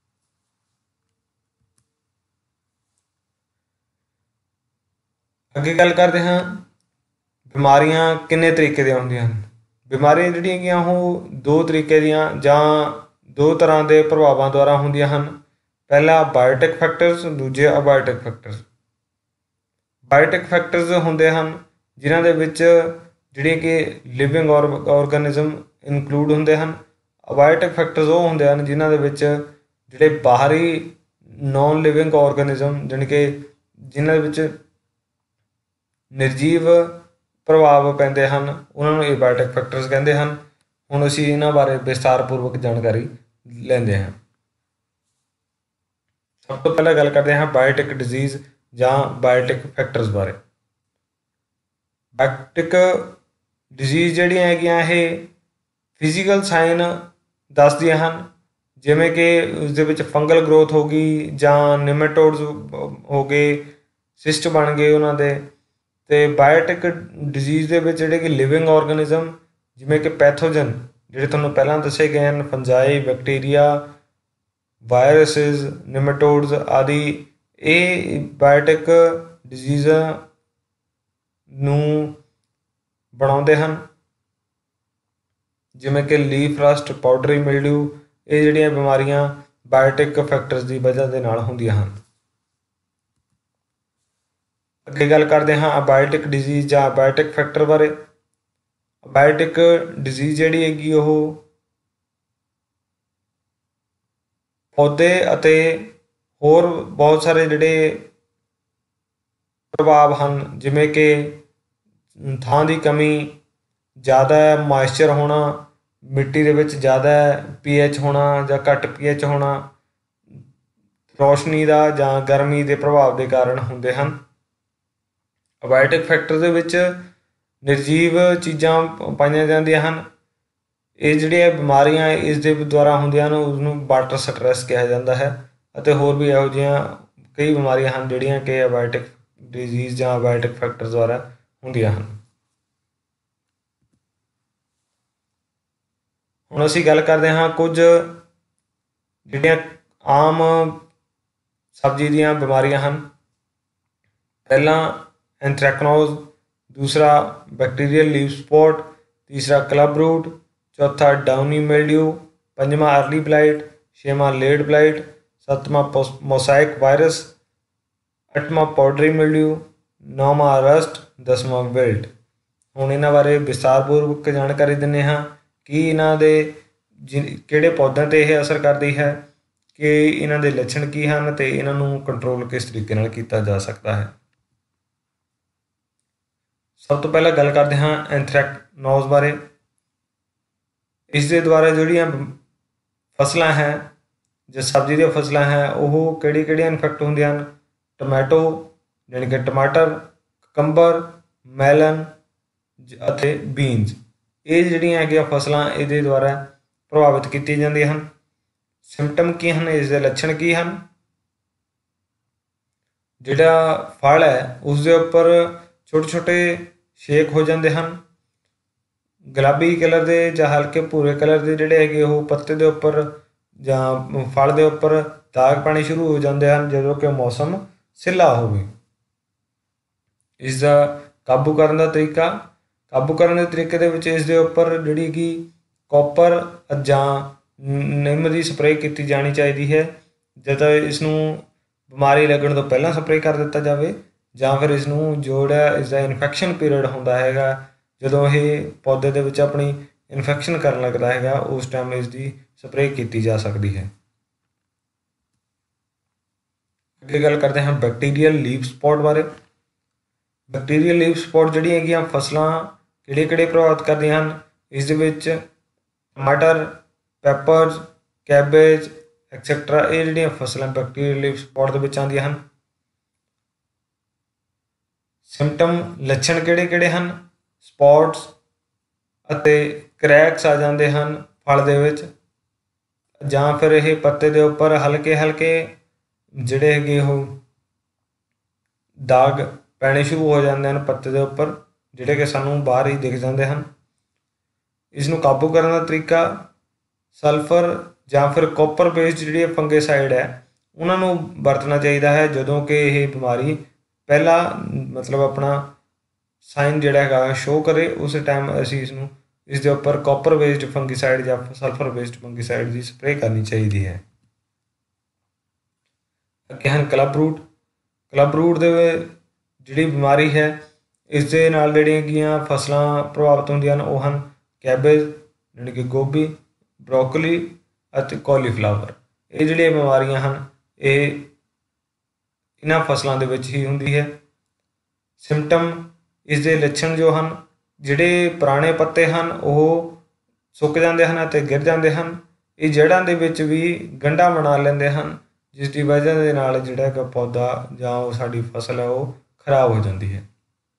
ਅੱਗੇ ਗੱਲ ਕਰਦੇ ਹਾਂ ਬਿਮਾਰੀਆਂ ਕਿੰਨੇ ਤਰੀਕੇ ਦੀਆਂ ਹੁੰਦੀਆਂ ਹਨ। ਬਿਮਾਰੀਆਂ ਜਿਹੜੀਆਂ ਹੈਗੀਆਂ ਉਹ ਦੋ ਤਰੀਕੇ ਦੀਆਂ ਜਾਂ ਦੋ ਤਰ੍ਹਾਂ ਦੇ ਪ੍ਰਭਾਵਾਂ ਦੁਆਰਾ ਹੁੰਦੀਆਂ ਹਨ। ਪਹਿਲਾ ਬਾਇਓਟਿਕ ਫੈਕਟਰਸ, ਦੂਜੇ ਅਬਾਇਓਟਿਕ ਫੈਕਟਰਸ। ਬਾਇਓਟਿਕ ਫੈਕਟਰਸ ਹੁੰਦੇ ਹਨ ਜਿਨ੍ਹਾਂ ਦੇ ਵਿੱਚ ਜਿਹੜੇ ਕਿ ਲਿਵਿੰਗ ਔਰ ਔਰਗੈਨਿਜ਼ਮ ਇਨਕਲੂਡ ਹੁੰਦੇ ਹਨ। ਅਬਾਇਓਟਿਕ ਫੈਕਟਰਸ ਉਹ ਹੁੰਦੇ ਹਨ ਜਿਨ੍ਹਾਂ ਦੇ ਵਿੱਚ ਜਿਹੜੇ ਬਾਹਰੀ ਨੋਨ ਲਿਵਿੰਗ ਔਰਗੈਨਿਜ਼ਮ ਜਾਣੀ ਕਿ ਜਿਨ੍ਹਾਂ ਦੇ ਵਿੱਚ ਨਿਰਜੀਵ ਪ੍ਰਭਾਵ ਪੈਂਦੇ ਹਨ, ਉਹਨਾਂ ਨੂੰ ਐਬਾਇਓਟਿਕ ਫੈਕਟਰਸ ਕਹਿੰਦੇ ਹਨ। ਹੁਣ ਅਸੀਂ ਇਹਨਾਂ ਬਾਰੇ ਵਿਸਥਾਰਪੂਰਵਕ ਜਾਣਕਾਰੀ ਲੈਂਦੇ ਹਾਂ। ਸਭ ਤੋਂ ਪਹਿਲਾਂ ਗੱਲ ਕਰਦੇ ਹਾਂ ਬਾਇਓਟਿਕ ਡਿਜ਼ੀਜ਼ ਜਾਂ ਬਾਇਓਟਿਕ ਫੈਕਟਰਸ ਬਾਰੇ। ਬਾਇਓਟਿਕ ਡਿਜ਼ੀਜ਼ ਜਿਹੜੀਆਂ ਹੈਗੀਆਂ ਇਹ ਫਿਜ਼ੀਕਲ ਸਾਈਨ ਦੱਸਦੀਆਂ ਹਨ, ਜਿਵੇਂ ਕਿ ਉਸਦੇ ਵਿੱਚ ਫੰਗਲ ਗਰੋਥ ਹੋ ਗਈ ਜਾਂ ਨਿਮੇਟੋਡਸ ਹੋ ਗਏ, ਸਿਸਟ ਬਣ ਗਏ ਉਹਨਾਂ ਦੇ। ਅਤੇ ਬਾਇਓਟਿਕ ਡਿਜ਼ੀਜ਼ ਦੇ ਵਿੱਚ ਜਿਹੜੇ ਕਿ ਲਿਵਿੰਗ ਔਰਗੈਨਿਜ਼ਮ ਜਿਵੇਂ ਕਿ ਪੈਥੋਜਨ ਜਿਹੜੇ ਤੁਹਾਨੂੰ ਪਹਿਲਾਂ ਦੱਸੇ ਗਏ ਹਨ, ਫੰਜਾਈ, ਬੈਕਟੀਰੀਆ, ਵਾਇਰਸਿਸ, ਨਿਮੇਟੋਡਸ ਆਦਿ, ਇਹ ਬਾਇਓਟਿਕ ਡਿਜ਼ੀਜ਼ਾਂ ਨੂੰ ਬਣਾਉਂਦੇ ਹਨ। ਜਿਵੇਂ ਕਿ ਲੀਫ ਰਸਟ, ਪਾਊਡਰੀ ਮਿਲਡਿਊ, ਇਹ ਜਿਹੜੀਆਂ ਬਿਮਾਰੀਆਂ ਬਾਇਓਟਿਕ ਫੈਕਟਰਸ ਦੀ ਵਜ੍ਹਾ ਦੇ ਨਾਲ ਹੁੰਦੀਆਂ ਹਨ। ਅੱਗੇ ਗੱਲ ਕਰਦੇ ਹਾਂ ਅਬਾਇਓਟਿਕ ਡਿਜ਼ੀਜ਼ ਜਾਂ ਅਬਾਇਓਟਿਕ ਫੈਕਟਰ ਬਾਰੇ। ਅਬਾਇਓਟਿਕ ਡਿਜ਼ੀਜ਼ ਜਿਹੜੀ ਹੈਗੀ ਉਹ ਪੌਦੇ ਅਤੇ ਹੋਰ ਬਹੁਤ ਸਾਰੇ ਜਿਹੜੇ ਪ੍ਰਭਾਵ ਹਨ, ਜਿਵੇਂ ਕਿ ਥਾਂ ਦੀ ਕਮੀ, ਜ਼ਿਆਦਾ ਮਾਇਸਚਰ ਹੋਣਾ, ਮਿੱਟੀ ਦੇ ਵਿੱਚ ਜ਼ਿਆਦਾ ਪੀ ਐਚ ਹੋਣਾ ਜਾਂ ਘੱਟ ਪੀ ਐਚ ਹੋਣਾ, ਰੋਸ਼ਨੀ ਦਾ ਜਾਂ ਗਰਮੀ ਦੇ ਪ੍ਰਭਾਵ ਦੇ ਕਾਰਨ ਹੁੰਦੇ ਹਨ। ਅਬਾਇਓਟਿਕ ਫੈਕਟਰ ਦੇ ਵਿੱਚ ਨਿਰਜੀਵ ਚੀਜ਼ਾਂ ਪਾਈਆਂ ਜਾਂਦੀਆਂ ਹਨ। ਇਹ ਜਿਹੜੀਆਂ ਬਿਮਾਰੀਆਂ ਇਸ ਦੇ ਦੁਆਰਾ ਹੁੰਦੀਆਂ ਹਨ ਉਸਨੂੰ ਵਾਟਰ ਸਟਰੈਸ ਕਿਹਾ ਜਾਂਦਾ ਹੈ ਅਤੇ ਹੋਰ ਵੀ ਇਹੋ ਜਿਹੀਆਂ ਕਈ ਬਿਮਾਰੀਆਂ ਹਨ ਜਿਹੜੀਆਂ ਕਿ ਅਬਾਇਓਟਿਕ ਡਿਜ਼ੀਜ਼ ਜਾਂ ਅਬਾਇਓਟਿਕ ਫੈਕਟਰ ਦੁਆਰਾ ਹੁੰਦੀਆਂ ਹਨ। ਹੁਣ ਅਸੀਂ ਗੱਲ ਕਰਦੇ ਹਾਂ ਕੁਝ ਜਿਹੜੀਆਂ ਆਮ ਸਬਜ਼ੀ ਦੀਆਂ ਬਿਮਾਰੀਆਂ ਹਨ। ਪਹਿਲਾਂ ਐਂਥ੍ਰੈਕਨੋਜ਼, ਦੂਸਰਾ ਬੈਕਟੀਰੀਅਲ ਲੀਵ ਸਪੌਟ, ਤੀਸਰਾ ਕਲੱਬ ਰੂਟ, ਚੌਥਾ ਡਾਊਨੀ ਮਿਲਡਿਊ, ਪੰਜਵਾਂ ਅਰਲੀ ਬਲਾਈਟ, ਛੇਵਾਂ ਲੇਟ ਬਲਾਈਟ, ਸੱਤਵਾਂ ਮੋਸਾਇਕ ਵਾਇਰਸ, ਅੱਠਵਾਂ ਪਾਊਡਰੀ ਮਿਲਡਿਊ, ਨੌਵਾਂ ਰਸਟ, ਦਸਵਾਂ ਵਿਲਟ। ਹੁਣ ਇਹਨਾਂ ਬਾਰੇ ਵਿਸਥਾਰਪੂਰਵਕ ਜਾਣਕਾਰੀ ਦਿੰਦੇ ਹਾਂ ਕਿ ਇਹਨਾਂ ਦੇ ਜਿ ਕਿਹੜੇ ਪੌਦਿਆਂ 'ਤੇ ਇਹ ਅਸਰ ਕਰਦੀ ਹੈ, ਕਿ ਇਹਨਾਂ ਦੇ ਲੱਛਣ ਕੀ ਹਨ ਅਤੇ ਇਹਨਾਂ ਨੂੰ ਕੰਟਰੋਲ ਕਿਸ ਤਰੀਕੇ ਨਾਲ ਕੀਤਾ ਜਾ ਸਕਦਾ ਹੈ। ਸਭ ਤੋਂ ਪਹਿਲਾਂ ਗੱਲ ਕਰਦੇ ਹਾਂ ਐਂਥ੍ਰੈਕਨੋਜ਼ ਬਾਰੇ। ਇਸ ਦੇ ਦੁਆਰਾ ਜਿਹੜੀਆਂ ਫਸਲਾਂ ਹੈ ਜਾਂ ਸਬਜ਼ੀ ਦੀਆਂ ਫਸਲਾਂ ਹੈ ਉਹ ਕਿਹੜੀ ਕਿਹੜੀਆਂ ਇਨਫੈਕਟ ਹੁੰਦੀਆਂ ਹਨ। ਟਮੈਟੋ ਜਾਣੀ ਕਿ ਟਮਾਟਰ, ਕਕੰਬਰ, ਮੈਲਨ ਅਤੇ ਬੀਨਸ, ਇਹ ਜਿਹੜੀਆਂ ਹੈਗੀਆਂ ਫਸਲਾਂ ਇਹਦੇ ਦੁਆਰਾ ਪ੍ਰਭਾਵਿਤ ਕੀਤੀਆਂ ਜਾਂਦੀਆਂ ਹਨ। ਸਿੰਪਟਮ ਕੀ ਹਨ, ਇਸ ਦੇ ਲੱਛਣ ਕੀ ਹਨ। ਜਿਹੜਾ ਫਲ ਹੈ ਉਸ ਦੇ ਉੱਪਰ ਛੋਟੇ ਛੋਟੇ ਛੇਕ ਹੋ ਜਾਂਦੇ ਹਨ, ਗੁਲਾਬੀ ਕਲਰ ਦੇ ਜਾਂ ਹਲਕੇ ਭੂਰੇ ਕਲਰ ਦੇ ਜਿਹੜੇ ਹੈਗੇ ਉਹ ਪੱਤੇ ਦੇ ਉੱਪਰ ਜਾਂ ਫਲ ਦੇ ਉੱਪਰ ਦਾਗ ਪਾਉਣੇ ਸ਼ੁਰੂ ਹੋ ਜਾਂਦੇ ਹਨ ਜਦੋਂ ਕਿ ਮੌਸਮ ਸਿੱਲਾ ਹੋਵੇ। ਇਸ ਦਾ ਕਾਬੂ ਕਰਨ ਦਾ ਤਰੀਕਾ ਕਾਬੂ ਕਰਨ ਦੇ ਤਰੀਕੇ ਦੇ ਵਿੱਚ ਇਸ ਦੇ ਉੱਪਰ ਜਿਹੜੀ ਕਿ ਕਾਪਰ ਜਾਂ ਨਿੰਮ ਦੀ ਸਪਰੇਅ ਕੀਤੀ ਜਾਣੀ ਚਾਹੀਦੀ ਹੈ। ਜਦੋਂ ਇਸ ਨੂੰ ਬਿਮਾਰੀ ਲੱਗਣ ਤੋਂ ਪਹਿਲਾਂ ਸਪਰੇਅ ਕਰ ਦਿੱਤਾ ਜਾਵੇ ਜਾਂ ਫਿਰ ਇਸ ਨੂੰ ਜਿਹੜਾ ਇਸਦਾ ਇਨਫੈਕਸ਼ਨ ਪੀਰੀਅਡ ਹੁੰਦਾ ਹੈਗਾ ਜਦੋਂ ਇਹ ਪੌਦੇ ਦੇ ਵਿੱਚ ਆਪਣੀ ਇਨਫੈਕਸ਼ਨ ਕਰਨ ਲੱਗਦਾ ਹੈਗਾ, ਉਸ ਟਾਈਮ ਇਸ ਦੀ ਸਪਰੇਅ ਕੀਤੀ ਜਾ ਸਕਦੀ ਹੈ। ਅੱਗੇ ਗੱਲ ਕਰਦੇ ਹਾਂ ਬੈਕਟੀਰੀਅਲ ਲੀਫ ਸਪੌਟ ਬਾਰੇ। ਬੈਕਟੀਰੀਅਲ ਲੀਫ ਸਪੌਟ ਜਿਹੜੀਆਂ ਹੈਗੀਆਂ ਫਸਲਾਂ ਕਿਹੜੇ ਕਿਹੜੇ ਪ੍ਰਭਾਵਿਤ ਕਰਦੀਆਂ ਹਨ? ਇਸ ਦੇ ਵਿੱਚ ਟਮਾਟਰ, ਪੈਪਰਸ, ਕੈਬੇਜ ਐਕਸੈਟਰਾ ਇਹ ਜਿਹੜੀਆਂ ਫਸਲਾਂ ਬੈਕਟੀਰੀਅਲ ਲੀਫ ਸਪੌਟ ਦੇ ਵਿੱਚ ਆਉਂਦੀਆਂ ਹਨ। ਸਿੰਪਟਮ ਲੱਛਣ ਕਿਹੜੇ ਕਿਹੜੇ ਹਨ? ਸਪੌਟਸ ਅਤੇ ਕਰੈਕਸ ਆ ਜਾਂਦੇ ਹਨ ਫਲ ਦੇ ਵਿੱਚ, ਜਾਂ ਫਿਰ ਇਹ ਪੱਤੇ ਦੇ ਉੱਪਰ ਹਲਕੇ ਹਲਕੇ ਜਿਹੜੇ ਹੈਗੇ ਉਹ ਦਾਗ ਪੈਣੇ ਸ਼ੁਰੂ ਹੋ ਜਾਂਦੇ ਹਨ ਪੱਤੇ ਦੇ ਉੱਪਰ, ਜਿਹੜੇ ਕਿ ਸਾਨੂੰ ਬਾਹਰ ਹੀ ਦਿਖ ਜਾਂਦੇ ਹਨ। ਇਸ ਨੂੰ ਕਾਬੂ ਕਰਨ ਦਾ ਤਰੀਕਾ ਸਲਫਰ ਜਾਂ ਫਿਰ ਕਾਪਰ ਬੇਸਡ ਜਿਹੜੀ ਫੰਗੀਸਾਈਡ ਹੈ ਉਹਨਾਂ ਨੂੰ ਵਰਤਣਾ ਚਾਹੀਦਾ ਹੈ। ਜਦੋਂ ਕਿ ਇਹ ਬਿਮਾਰੀ ਪਹਿਲਾ ਮਤਲਬ ਆਪਣਾ ਸਾਈਨ ਜਿਹੜਾ ਹੈਗਾ ਸ਼ੋਅ ਕਰੇ, ਉਸ ਟਾਈਮ ਅਸੀਂ ਇਸ ਨੂੰ ਇਸ ਦੇ ਉੱਪਰ ਕਾਪਰ ਬੇਸਡ ਫੰਗੀਸਾਈਡ ਜਾਂ ਸਲਫਰ ਬੇਸਡ ਫੰਗੀਸਾਈਡ ਦੀ ਸਪਰੇਅ ਕਰਨੀ ਚਾਹੀਦੀ ਹੈ। ਅੱਗੇ ਹਨ ਕਲੱਬ ਰੂਟ। ਕਲੱਬ ਰੂਟ ਦੇ ਜਿਹੜੀ ਬਿਮਾਰੀ ਹੈ ਇਸ ਦੇ ਨਾਲ ਜਿਹੜੀਆਂ ਹੈਗੀਆਂ ਫਸਲਾਂ ਪ੍ਰਭਾਵਿਤ ਹੁੰਦੀਆਂ ਹਨ ਉਹ ਹਨ ਕੈਬੇਜ ਯਾਨੀ ਕਿ ਗੋਭੀ, ਬਰੋਕਲੀ ਅਤੇ ਕੌਲੀਫਲਾਵਰ। ਇਹ ਜਿਹੜੀਆਂ ਬਿਮਾਰੀਆਂ ਹਨ ਇਹ ਇਹਨਾਂ ਫਸਲਾਂ ਦੇ ਵਿੱਚ ਹੀ ਹੁੰਦੀ ਹੈ। ਸਿੰਪਟਮ ਇਸ ਦੇ ਲੱਛਣ ਜੋ ਹਨ, ਜਿਹੜੇ ਪੁਰਾਣੇ ਪੱਤੇ ਹਨ ਉਹ ਸੁੱਕ ਜਾਂਦੇ ਹਨ ਅਤੇ ਗਿਰ ਜਾਂਦੇ ਹਨ। ਇਹ ਜੜ੍ਹਾਂ ਦੇ ਵਿੱਚ ਵੀ ਗੰਢਾਂ ਬਣਾ ਲੈਂਦੇ ਹਨ, ਜਿਸ ਦੀ ਵਜ੍ਹਾ ਦੇ ਨਾਲ ਜਿਹੜਾ ਕਿ ਪੌਦਾ ਜਾਂ ਉਹ ਸਾਡੀ ਫਸਲ ਹੈ ਉਹ ਖਰਾਬ ਹੋ ਜਾਂਦੀ ਹੈ।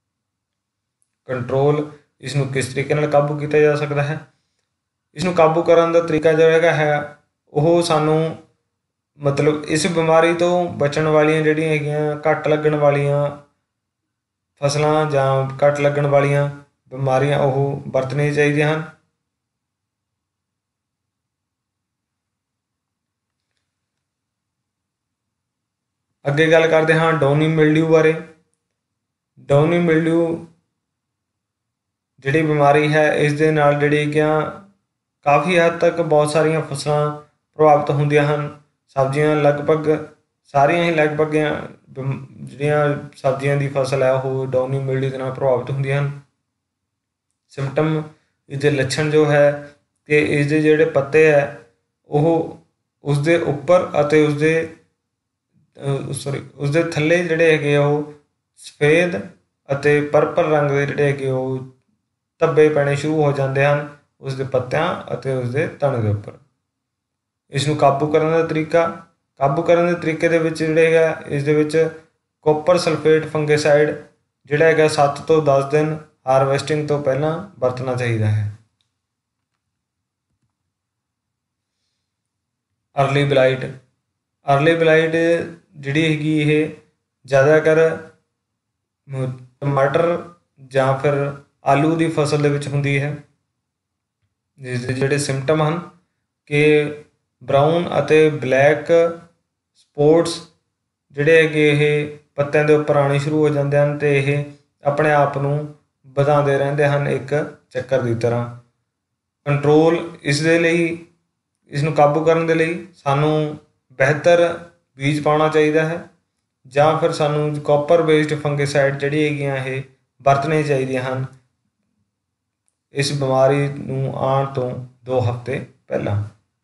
ਕੰਟਰੋਲ, ਇਸ ਨੂੰ ਕਿਸ ਤਰੀਕੇ ਨਾਲ ਕਾਬੂ ਕੀਤਾ ਜਾ ਸਕਦਾ ਹੈ? ਇਸ ਨੂੰ ਕਾਬੂ ਕਰਨ ਦਾ ਤਰੀਕਾ ਜੋ ਹੈਗਾ ਹੈ ਉਹ ਸਾਨੂੰ ਮਤਲਬ ਇਸ ਬਿਮਾਰੀ ਤੋਂ ਬਚਣ ਵਾਲੀਆਂ ਜਿਹੜੀਆਂ ਹੈਗੀਆਂ ਘੱਟ ਲੱਗਣ ਵਾਲੀਆਂ ਫਸਲਾਂ ਜਾਂ ਘੱਟ ਲੱਗਣ ਵਾਲੀਆਂ ਬਿਮਾਰੀਆਂ ਉਹ ਵਰਤਣੀਆਂ ਚਾਹੀਦੀਆਂ ਹਨ। ਅੱਗੇ ਗੱਲ ਕਰਦੇ ਹਾਂ ਡਾਊਨੀ ਮਿਲਡਿਊ ਬਾਰੇ। ਡਾਊਨੀ ਮਿਲਡਿਊ ਜਿਹੜੀ ਬਿਮਾਰੀ ਹੈ ਇਸ ਦੇ ਨਾਲ ਜਿਹੜੀ ਹੈਗੀਆਂ ਕਾਫੀ ਹੱਦ ਤੱਕ ਬਹੁਤ ਸਾਰੀਆਂ ਫਸਲਾਂ ਪ੍ਰਭਾਵਿਤ ਹੁੰਦੀਆਂ ਹਨ। ਸਬਜ਼ੀਆਂ ਲਗਭਗ ਸਾਰੀਆਂ ਹੀ ਲਗਭਗ ਜਿਹੜੀਆਂ ਸਬਜ਼ੀਆਂ ਦੀ ਫਸਲ ਹੈ ਉਹ ਡਾਊਨੀ ਮਿਲਡਿਊ ਦੇ ਨਾਲ ਪ੍ਰਭਾਵਿਤ ਹੁੰਦੀਆਂ ਹਨ। ਸਿੰਪਟਮ, ਇਸਦੇ ਲੱਛਣ ਜੋ ਹੈ ਕਿ ਇਸਦੇ ਜਿਹੜੇ ਪੱਤੇ ਹੈ ਉਹ ਉਸਦੇ ਉੱਪਰ ਅਤੇ ਉਸਦੇ ਸੋਰੀ ਉਸਦੇ ਥੱਲੇ ਜਿਹੜੇ ਹੈਗੇ ਉਹ ਸਫੇਦ ਅਤੇ ਪਰਪਲ ਰੰਗ ਦੇ ਜਿਹੜੇ ਹੈਗੇ ਉਹ ਧੱਬੇ ਪੈਣੇ ਸ਼ੁਰੂ ਹੋ ਜਾਂਦੇ ਹਨ ਉਸਦੇ ਪੱਤਿਆਂ ਅਤੇ ਉਸਦੇ ਤਣੇ ਦੇ ਉੱਪਰ। ਇਸ ਨੂੰ ਕਾਬੂ ਕਰਨ ਦਾ ਤਰੀਕਾ ਕਾਬੂ ਕਰਨ ਦੇ ਤਰੀਕੇ ਦੇ ਵਿੱਚ ਜਿਹੜੇ ਹੈਗਾ ਇਸ ਦੇ ਵਿੱਚ ਕਾਪਰ ਸਲਫੇਟ ਫੰਗੀਸਾਈਡ ਜਿਹੜਾ ਹੈਗਾ ਸੱਤ ਤੋਂ ਦਸ ਦਿਨ ਹਾਰਵੈਸਟਿੰਗ ਤੋਂ ਪਹਿਲਾਂ ਵਰਤਣਾ ਚਾਹੀਦਾ ਹੈ। ਅਰਲੀ ਬਲਾਈਟ ਅਰਲੀ ਬਲਾਈਟ ਜਿਹੜੀ ਹੈਗੀ ਇਹ ਜ਼ਿਆਦਾਤਰ ਟਮਾਟਰ ਜਾਂ ਫਿਰ ਆਲੂ ਦੀ ਫਸਲ ਦੇ ਵਿੱਚ ਹੁੰਦੀ ਹੈ। ਜਿਸ ਦੇ ਜਿਹੜੇ ਸਿੰਪਟਮ ਹਨ ਕਿ ਬਰਾਊਨ ਅਤੇ ਬਲੈਕ ਸਪੋਟਸ ਜਿਹੜੇ ਹੈਗੇ ਇਹ ਪੱਤਿਆਂ ਦੇ ਉੱਪਰ ਆਉਣੇ ਸ਼ੁਰੂ ਹੋ ਜਾਂਦੇ ਹਨ ਅਤੇ ਇਹ ਆਪਣੇ ਆਪ ਨੂੰ ਵਧਾਉਂਦੇ ਰਹਿੰਦੇ ਹਨ ਇੱਕ ਚੱਕਰ ਦੀ ਤਰ੍ਹਾਂ। ਕੰਟਰੋਲ, ਇਸ ਦੇ ਲਈ ਇਸ ਨੂੰ ਕਾਬੂ ਕਰਨ ਦੇ ਲਈ ਸਾਨੂੰ ਬਿਹਤਰ ਬੀਜ ਪਾਉਣਾ ਚਾਹੀਦਾ ਹੈ ਜਾਂ ਫਿਰ ਸਾਨੂੰ ਕਾਪਰ ਬੇਸਡ ਫੰਗੀਸਾਈਡ ਜਿਹੜੀ ਹੈਗੀਆਂ ਇਹ ਵਰਤਣੀਆਂ ਚਾਹੀਦੀਆਂ ਹਨ ਇਸ ਬਿਮਾਰੀ ਨੂੰ ਆਉਣ ਤੋਂ ਦੋ ਹਫ਼ਤੇ ਪਹਿਲਾਂ।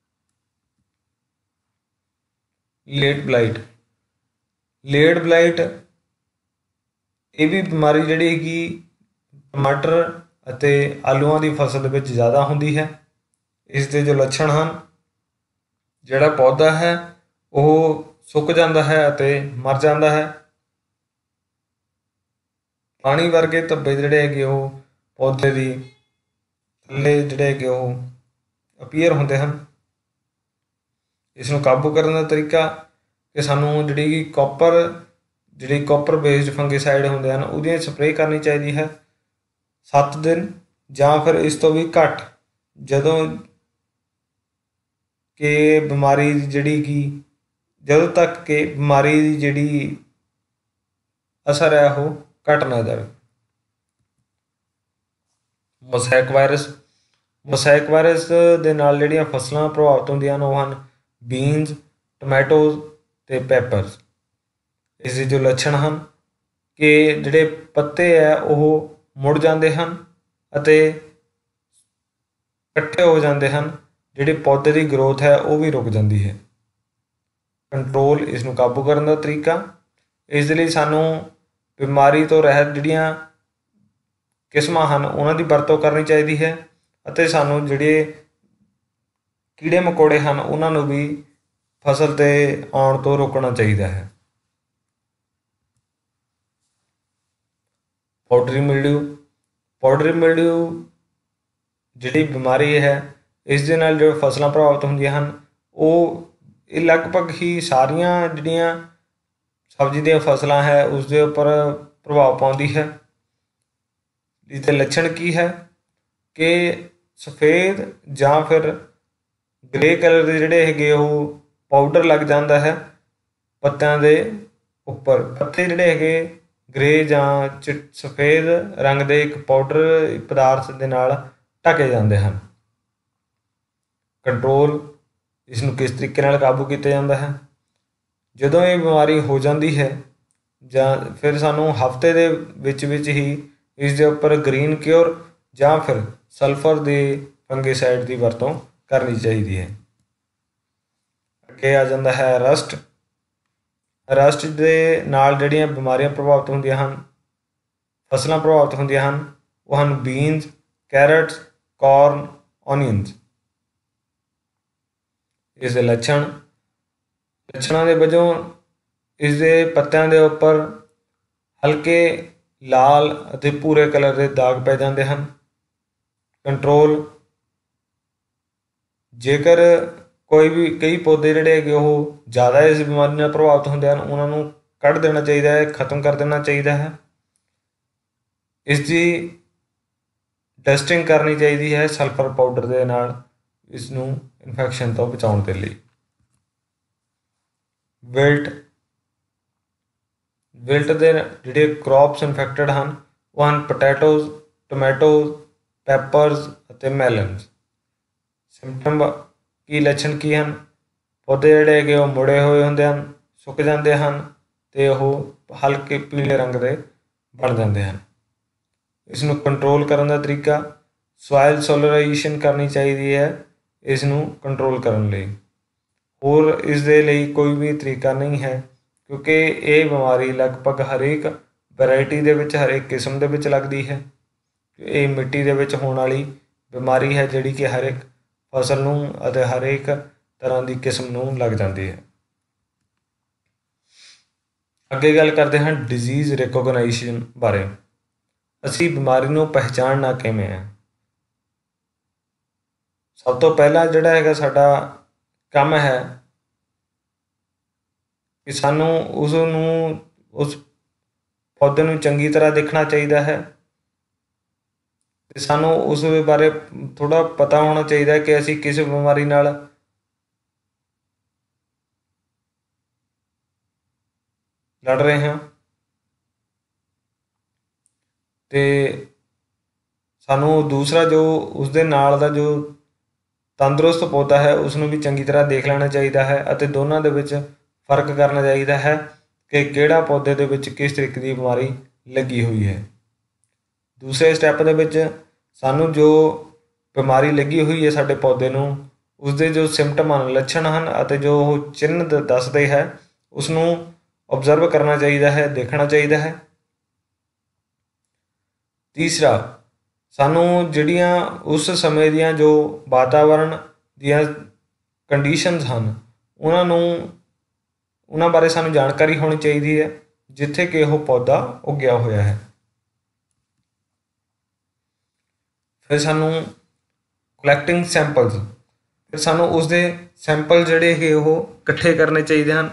ਲੇਟ ਬਲਾਈਟ ਲੇਟ ਬਲਾਈਟ ਇਹ ਵੀ ਬਿਮਾਰੀ ਜਿਹੜੀ ਹੈਗੀ ਟਮਾਟਰ ਅਤੇ ਆਲੂਆਂ ਦੀ ਫਸਲ ਦੇ ਵਿੱਚ ਜ਼ਿਆਦਾ ਹੁੰਦੀ ਹੈ। ਇਸ ਦੇ ਜੋ ਲੱਛਣ ਹਨ, ਜਿਹੜਾ ਪੌਦਾ ਹੈ ਉਹ ਸੁੱਕ ਜਾਂਦਾ ਹੈ ਅਤੇ ਮਰ ਜਾਂਦਾ ਹੈ। ਪਾਣੀ ਵਰਗੇ ਧੱਬੇ ਜਿਹੜੇ ਹੈਗੇ ਉਹ ਪੌਦੇ ਦੀ ਥੱਲੇ ਜਿਹੜੇ ਹੈਗੇ ਉਹ ਅਪੀਅਰ ਹੁੰਦੇ ਹਨ। ਇਸ ਨੂੰ ਕਾਬੂ ਕਰਨ ਦਾ ਤਰੀਕਾ ਕਿ ਸਾਨੂੰ ਜਿਹੜੀ ਕਿ ਕਾਪਰ ਜਿਹੜੀ ਕਾਪਰ ਬੇਸਡ ਫੰਗੀਸਾਈਡ ਹੁੰਦੇ ਹਨ ਉਹਦੀਆਂ ਸਪਰੇਅ ਕਰਨੀ ਚਾਹੀਦੀ ਹੈ ਸੱਤ ਦਿਨ ਜਾਂ ਫਿਰ ਇਸ ਤੋਂ ਵੀ ਘੱਟ, ਜਦੋਂ ਕਿ ਬਿਮਾਰੀ ਦੀ ਜਿਹੜੀ ਕਿ ਜਦੋਂ ਤੱਕ ਕਿ ਬਿਮਾਰੀ ਦੀ ਜਿਹੜੀ ਅਸਰ ਹੈ ਉਹ ਘੱਟ ਨਾ ਜਾਵੇ। ਮੋਸੈਕ ਵਾਇਰਸ ਮੋਸੈਕ ਵਾਇਰਸ ਦੇ ਨਾਲ ਜਿਹੜੀਆਂ ਫਸਲਾਂ ਪ੍ਰਭਾਵਿਤ ਹੁੰਦੀਆਂ ਹਨ ਉਹ ਹਨ ਬੀਨਸ, ਟਮੈਟੋਜ਼ ਅਤੇ ਪੈਪਰਸ। ਇਸ ਦੇ ਜੋ ਲੱਛਣ ਹਨ ਕਿ ਜਿਹੜੇ ਪੱਤੇ ਹੈ ਉਹ ਮੁੜ ਜਾਂਦੇ ਹਨ ਅਤੇ ਇਕੱਠੇ ਹੋ ਜਾਂਦੇ ਹਨ, ਜਿਹੜੀ ਪੌਦੇ ਦੀ ਗਰੋਥ ਹੈ ਉਹ ਵੀ ਰੁਕ ਜਾਂਦੀ ਹੈ। ਕੰਟਰੋਲ ਇਸ ਨੂੰ ਕਾਬੂ ਕਰਨ ਦਾ ਤਰੀਕਾ। ਇਸ ਦੇ ਲਈ ਸਾਨੂੰ ਬਿਮਾਰੀ ਤੋਂ ਰਹਿਤ ਜਿਹੜੀਆਂ ਕਿਸਮਾਂ ਹਨ ਉਹਨਾਂ ਦੀ ਵਰਤੋਂ ਕਰਨੀ ਚਾਹੀਦੀ ਹੈ ਅਤੇ ਸਾਨੂੰ ਜਿਹੜੇ ਕੀੜੇ ਮਕੌੜੇ ਹਨ ਉਹਨਾਂ ਨੂੰ ਵੀ ਫਸਲ 'ਤੇ ਆਉਣ ਤੋਂ ਰੋਕਣਾ ਚਾਹੀਦਾ ਹੈ। ਪਾਊਡਰੀ ਮਿਲਡਿਊ ਪਾਊਡਰੀ ਮਿਲਡਿਊ ਜਿਹੜੀ ਬਿਮਾਰੀ ਹੈ, ਇਸ ਦੇ ਨਾਲ ਜੋ ਫਸਲਾਂ ਪ੍ਰਭਾਵਿਤ ਹੁੰਦੀਆਂ ਹਨ ਉਹ ਇਹ ਲਗਭਗ ਹੀ ਸਾਰੀਆਂ ਜਿਹੜੀਆਂ ਸਬਜ਼ੀ ਦੀਆਂ ਫਸਲਾਂ ਹੈ ਉਸ ਦੇ ਉੱਪਰ ਪ੍ਰਭਾਵ ਪਾਉਂਦੀ ਹੈ। ਇਸ ਦੇ ਲੱਛਣ ਕੀ ਹੈ ਕਿ ਸਫੇਦ ਜਾਂ ਫਿਰ ਗ੍ਰੇ ਕਲਰ ਦੇ ਜਿਹੜੇ ਹੈਗੇ ਉਹ ਪਾਊਡਰ ਲੱਗ ਜਾਂਦਾ ਹੈ ਪੱਤਿਆਂ ਦੇ ਉੱਪਰ। ਪੱਤੇ ਜਿਹੜੇ ਹੈਗੇ ਗ੍ਰੇ ਜਾਂ ਚਿੱਟ ਸਫੇਦ ਰੰਗ ਦੇ ਇੱਕ ਪਾਊਡਰ ਪਦਾਰਥ ਦੇ ਨਾਲ ਢਕੇ ਜਾਂਦੇ ਹਨ। ਕੰਟਰੋਲ ਇਸ ਨੂੰ ਕਿਸ ਤਰੀਕੇ ਨਾਲ ਕਾਬੂ ਕੀਤਾ ਜਾਂਦਾ ਹੈ? ਜਦੋਂ ਇਹ ਬਿਮਾਰੀ ਹੋ ਜਾਂਦੀ ਹੈ ਜਾਂ ਫਿਰ ਸਾਨੂੰ ਹਫ਼ਤੇ ਦੇ ਵਿੱਚ ਵਿੱਚ ਹੀ ਇਸ ਦੇ ਉੱਪਰ ਗ੍ਰੀਨ ਕਿਉਰ ਜਾਂ ਫਿਰ ਸਲਫਰ ਦੇ ਫੰਗੀਸਾਈਡ ਦੀ ਵਰਤੋਂ ਕਰਨੀ ਚਾਹੀਦੀ ਹੈ। ਅੱਗੇ ਆ ਜਾਂਦਾ ਹੈ ਰਸਟ। ਰਸਟ ਦੇ ਨਾਲ ਜਿਹੜੀਆਂ ਬਿਮਾਰੀਆਂ ਪ੍ਰਭਾਵਿਤ ਹੁੰਦੀਆਂ ਹਨ, ਫਸਲਾਂ ਪ੍ਰਭਾਵਿਤ ਹੁੰਦੀਆਂ ਹਨ, ਉਹ ਹਨ ਬੀਨਸ, ਕੈਰਟਸ, ਕੌਰਨ, ਓਨੀਅਨਸ। ਇਸ ਦੇ ਲੱਛਣ ਲੱਛਣਾਂ ਦੇ ਵਜੋਂ ਇਸ ਦੇ ਪੱਤਿਆਂ ਦੇ ਉੱਪਰ ਹਲਕੇ ਲਾਲ ਅਤੇ ਭੂਰੇ ਕਲਰ ਦੇ ਦਾਗ ਪੈ ਜਾਂਦੇ ਹਨ। ਕੰਟਰੋਲ ਜੇਕਰ ਕੋਈ ਵੀ ਕਈ ਪੌਦੇ ਜਿਹੜੇ ਹੈਗੇ ਉਹ ਜ਼ਿਆਦਾ ਇਸ ਬਿਮਾਰੀ ਨਾਲ ਪ੍ਰਭਾਵਿਤ ਹੁੰਦੇ ਹਨ, ਉਹਨਾਂ ਨੂੰ ਕੱਢ ਦੇਣਾ ਚਾਹੀਦਾ ਹੈ, ਖ਼ਤਮ ਕਰ ਦੇਣਾ ਚਾਹੀਦਾ ਹੈ। ਇਸ ਦੀ ਡਸਟਿੰਗ ਕਰਨੀ ਚਾਹੀਦੀ ਹੈ ਸਲਫਰ ਪਾਊਡਰ ਦੇ ਨਾਲ, ਇਸ ਨੂੰ ਇਨਫੈਕਸ਼ਨ ਤੋਂ ਬਚਾਉਣ ਦੇ ਲਈ। ਵਿਲਟ ਵਿਲਟ ਦੇ ਜਿਹੜੇ ਕ੍ਰੌਪਸ ਇਨਫੈਕਟਡ ਹਨ ਉਹ ਹਨ ਪੋਟੈਟੋਜ਼, ਟੋਮੈਟੋਜ਼, ਪੈਪਰਸ ਅਤੇ ਮੈਲਨਸ। ਸਿੰਪਟਮ ਕੀ ਲੱਛਣ ਕੀ ਹਨ? ਪੌਦੇ ਜਿਹੜੇ ਹੈਗੇ ਉਹ ਮੁੜੇ ਹੋਏ ਹੁੰਦੇ ਹਨ, ਸੁੱਕ ਜਾਂਦੇ ਹਨ ਅਤੇ ਉਹ ਹਲਕੇ ਪੀਲੇ ਰੰਗ ਦੇ ਬਣ ਜਾਂਦੇ ਹਨ। ਇਸ ਨੂੰ ਕੰਟਰੋਲ ਕਰਨ ਦਾ ਤਰੀਕਾ ਸੋਇਲ ਸੋਲਰਾਈਜੇਸ਼ਨ ਕਰਨੀ ਚਾਹੀਦੀ ਹੈ ਇਸ ਨੂੰ ਕੰਟਰੋਲ ਕਰਨ ਲਈ। ਹੋਰ ਇਸ ਦੇ ਲਈ ਕੋਈ ਵੀ ਤਰੀਕਾ ਨਹੀਂ ਹੈ ਕਿਉਂਕਿ ਇਹ ਬਿਮਾਰੀ ਲਗਭਗ ਹਰੇਕ ਵੈਰਾਈਟੀ ਦੇ ਵਿੱਚ, ਹਰੇਕ ਕਿਸਮ ਦੇ ਵਿੱਚ ਲੱਗਦੀ ਹੈ। ਇਹ ਮਿੱਟੀ ਦੇ ਵਿੱਚ ਹੋਣ ਵਾਲੀ ਬਿਮਾਰੀ ਹੈ ਜਿਹੜੀ ਕਿ ਹਰ ਇੱਕ ਫਸਲ ਨੂੰ ਅਤੇ ਹਰੇਕ ਤਰ੍ਹਾਂ ਦੀ ਕਿਸਮ ਨੂੰ ਲੱਗ ਜਾਂਦੀ ਹੈ। ਅੱਗੇ ਗੱਲ ਕਰਦੇ ਹਾਂ ਡਿਜ਼ੀਜ਼ ਰਿਕੋਗਨਾਈਜੇਸ਼ਨ ਬਾਰੇ। ਅਸੀਂ ਬਿਮਾਰੀ ਨੂੰ ਪਹਿਚਾਣਨਾ ਕਿਵੇਂ ਹੈ? ਸਭ ਤੋਂ ਪਹਿਲਾਂ ਜਿਹੜਾ ਹੈਗਾ ਸਾਡਾ ਕੰਮ ਹੈ ਕਿ ਸਾਨੂੰ ਉਸ ਨੂੰ ਉਸ ਪੌਦੇ ਨੂੰ ਚੰਗੀ ਤਰ੍ਹਾਂ ਦੇਖਣਾ ਚਾਹੀਦਾ ਹੈ ਅਤੇ ਸਾਨੂੰ ਉਸ ਦੇ ਬਾਰੇ ਥੋੜ੍ਹਾ ਪਤਾ ਹੋਣਾ ਚਾਹੀਦਾ ਕਿ ਅਸੀਂ ਕਿਸ ਬਿਮਾਰੀ ਨਾਲ ਲੜ ਰਹੇ ਹਾਂ ਅਤੇ ਸਾਨੂੰ ਦੂਸਰਾ ਜੋ ਉਸ ਦੇ ਨਾਲ ਦਾ ਜੋ ਤੰਦਰੁਸਤ ਪੌਦਾ ਹੈ ਉਸ ਨੂੰ ਵੀ ਚੰਗੀ ਤਰ੍ਹਾਂ ਦੇਖ ਲੈਣਾ ਚਾਹੀਦਾ ਹੈ ਅਤੇ ਦੋਨਾਂ ਦੇ ਵਿੱਚ ਫਰਕ ਕਰਨਾ ਚਾਹੀਦਾ ਹੈ ਕਿ ਕਿਹੜਾ ਪੌਦੇ ਦੇ ਵਿੱਚ ਕਿਸ ਤਰੀਕੇ ਦੀ ਬਿਮਾਰੀ ਲੱਗੀ ਹੋਈ ਹੈ। ਦੂਸਰੇ ਸਟੈਪ ਦੇ ਵਿੱਚ ਸਾਨੂੰ ਜੋ ਬਿਮਾਰੀ ਲੱਗੀ ਹੋਈ ਹੈ ਸਾਡੇ ਪੌਦੇ ਨੂੰ, ਉਸਦੇ ਜੋ ਸਿੰਪਟਮ ਹਨ, ਲੱਛਣ ਹਨ ਅਤੇ ਜੋ ਉਹ ਚਿੰਨ੍ਹ ਦ ਦੱਸਦੇ ਹੈ ਉਸ ਨੂੰ ਓਬਜ਼ਰਵ ਕਰਨਾ ਚਾਹੀਦਾ ਹੈ, ਦੇਖਣਾ ਚਾਹੀਦਾ ਹੈ। ਤੀਸਰਾ, ਸਾਨੂੰ ਜਿਹੜੀਆਂ ਉਸ ਸਮੇਂ ਦੀਆਂ ਜੋ ਵਾਤਾਵਰਨ ਦੀਆਂ ਕੰਡੀਸ਼ਨਸ ਹਨ ਉਹਨਾਂ ਨੂੰ ਉਹਨਾਂ ਬਾਰੇ ਸਾਨੂੰ ਜਾਣਕਾਰੀ ਹੋਣੀ ਚਾਹੀਦੀ ਹੈ ਜਿੱਥੇ ਕਿ ਉਹ ਪੌਦਾ ਉੱਗਿਆ ਹੋਇਆ ਹੈ। ਫਿਰ ਸਾਨੂੰ ਕਲੈਕਟਿੰਗ ਸੈਂਪਲਸ ਫਿਰ ਸਾਨੂੰ ਉਸਦੇ ਸੈਂਪਲ ਜਿਹੜੇ ਹੈਗੇ ਉਹ ਇਕੱਠੇ ਕਰਨੇ ਚਾਹੀਦੇ ਹਨ।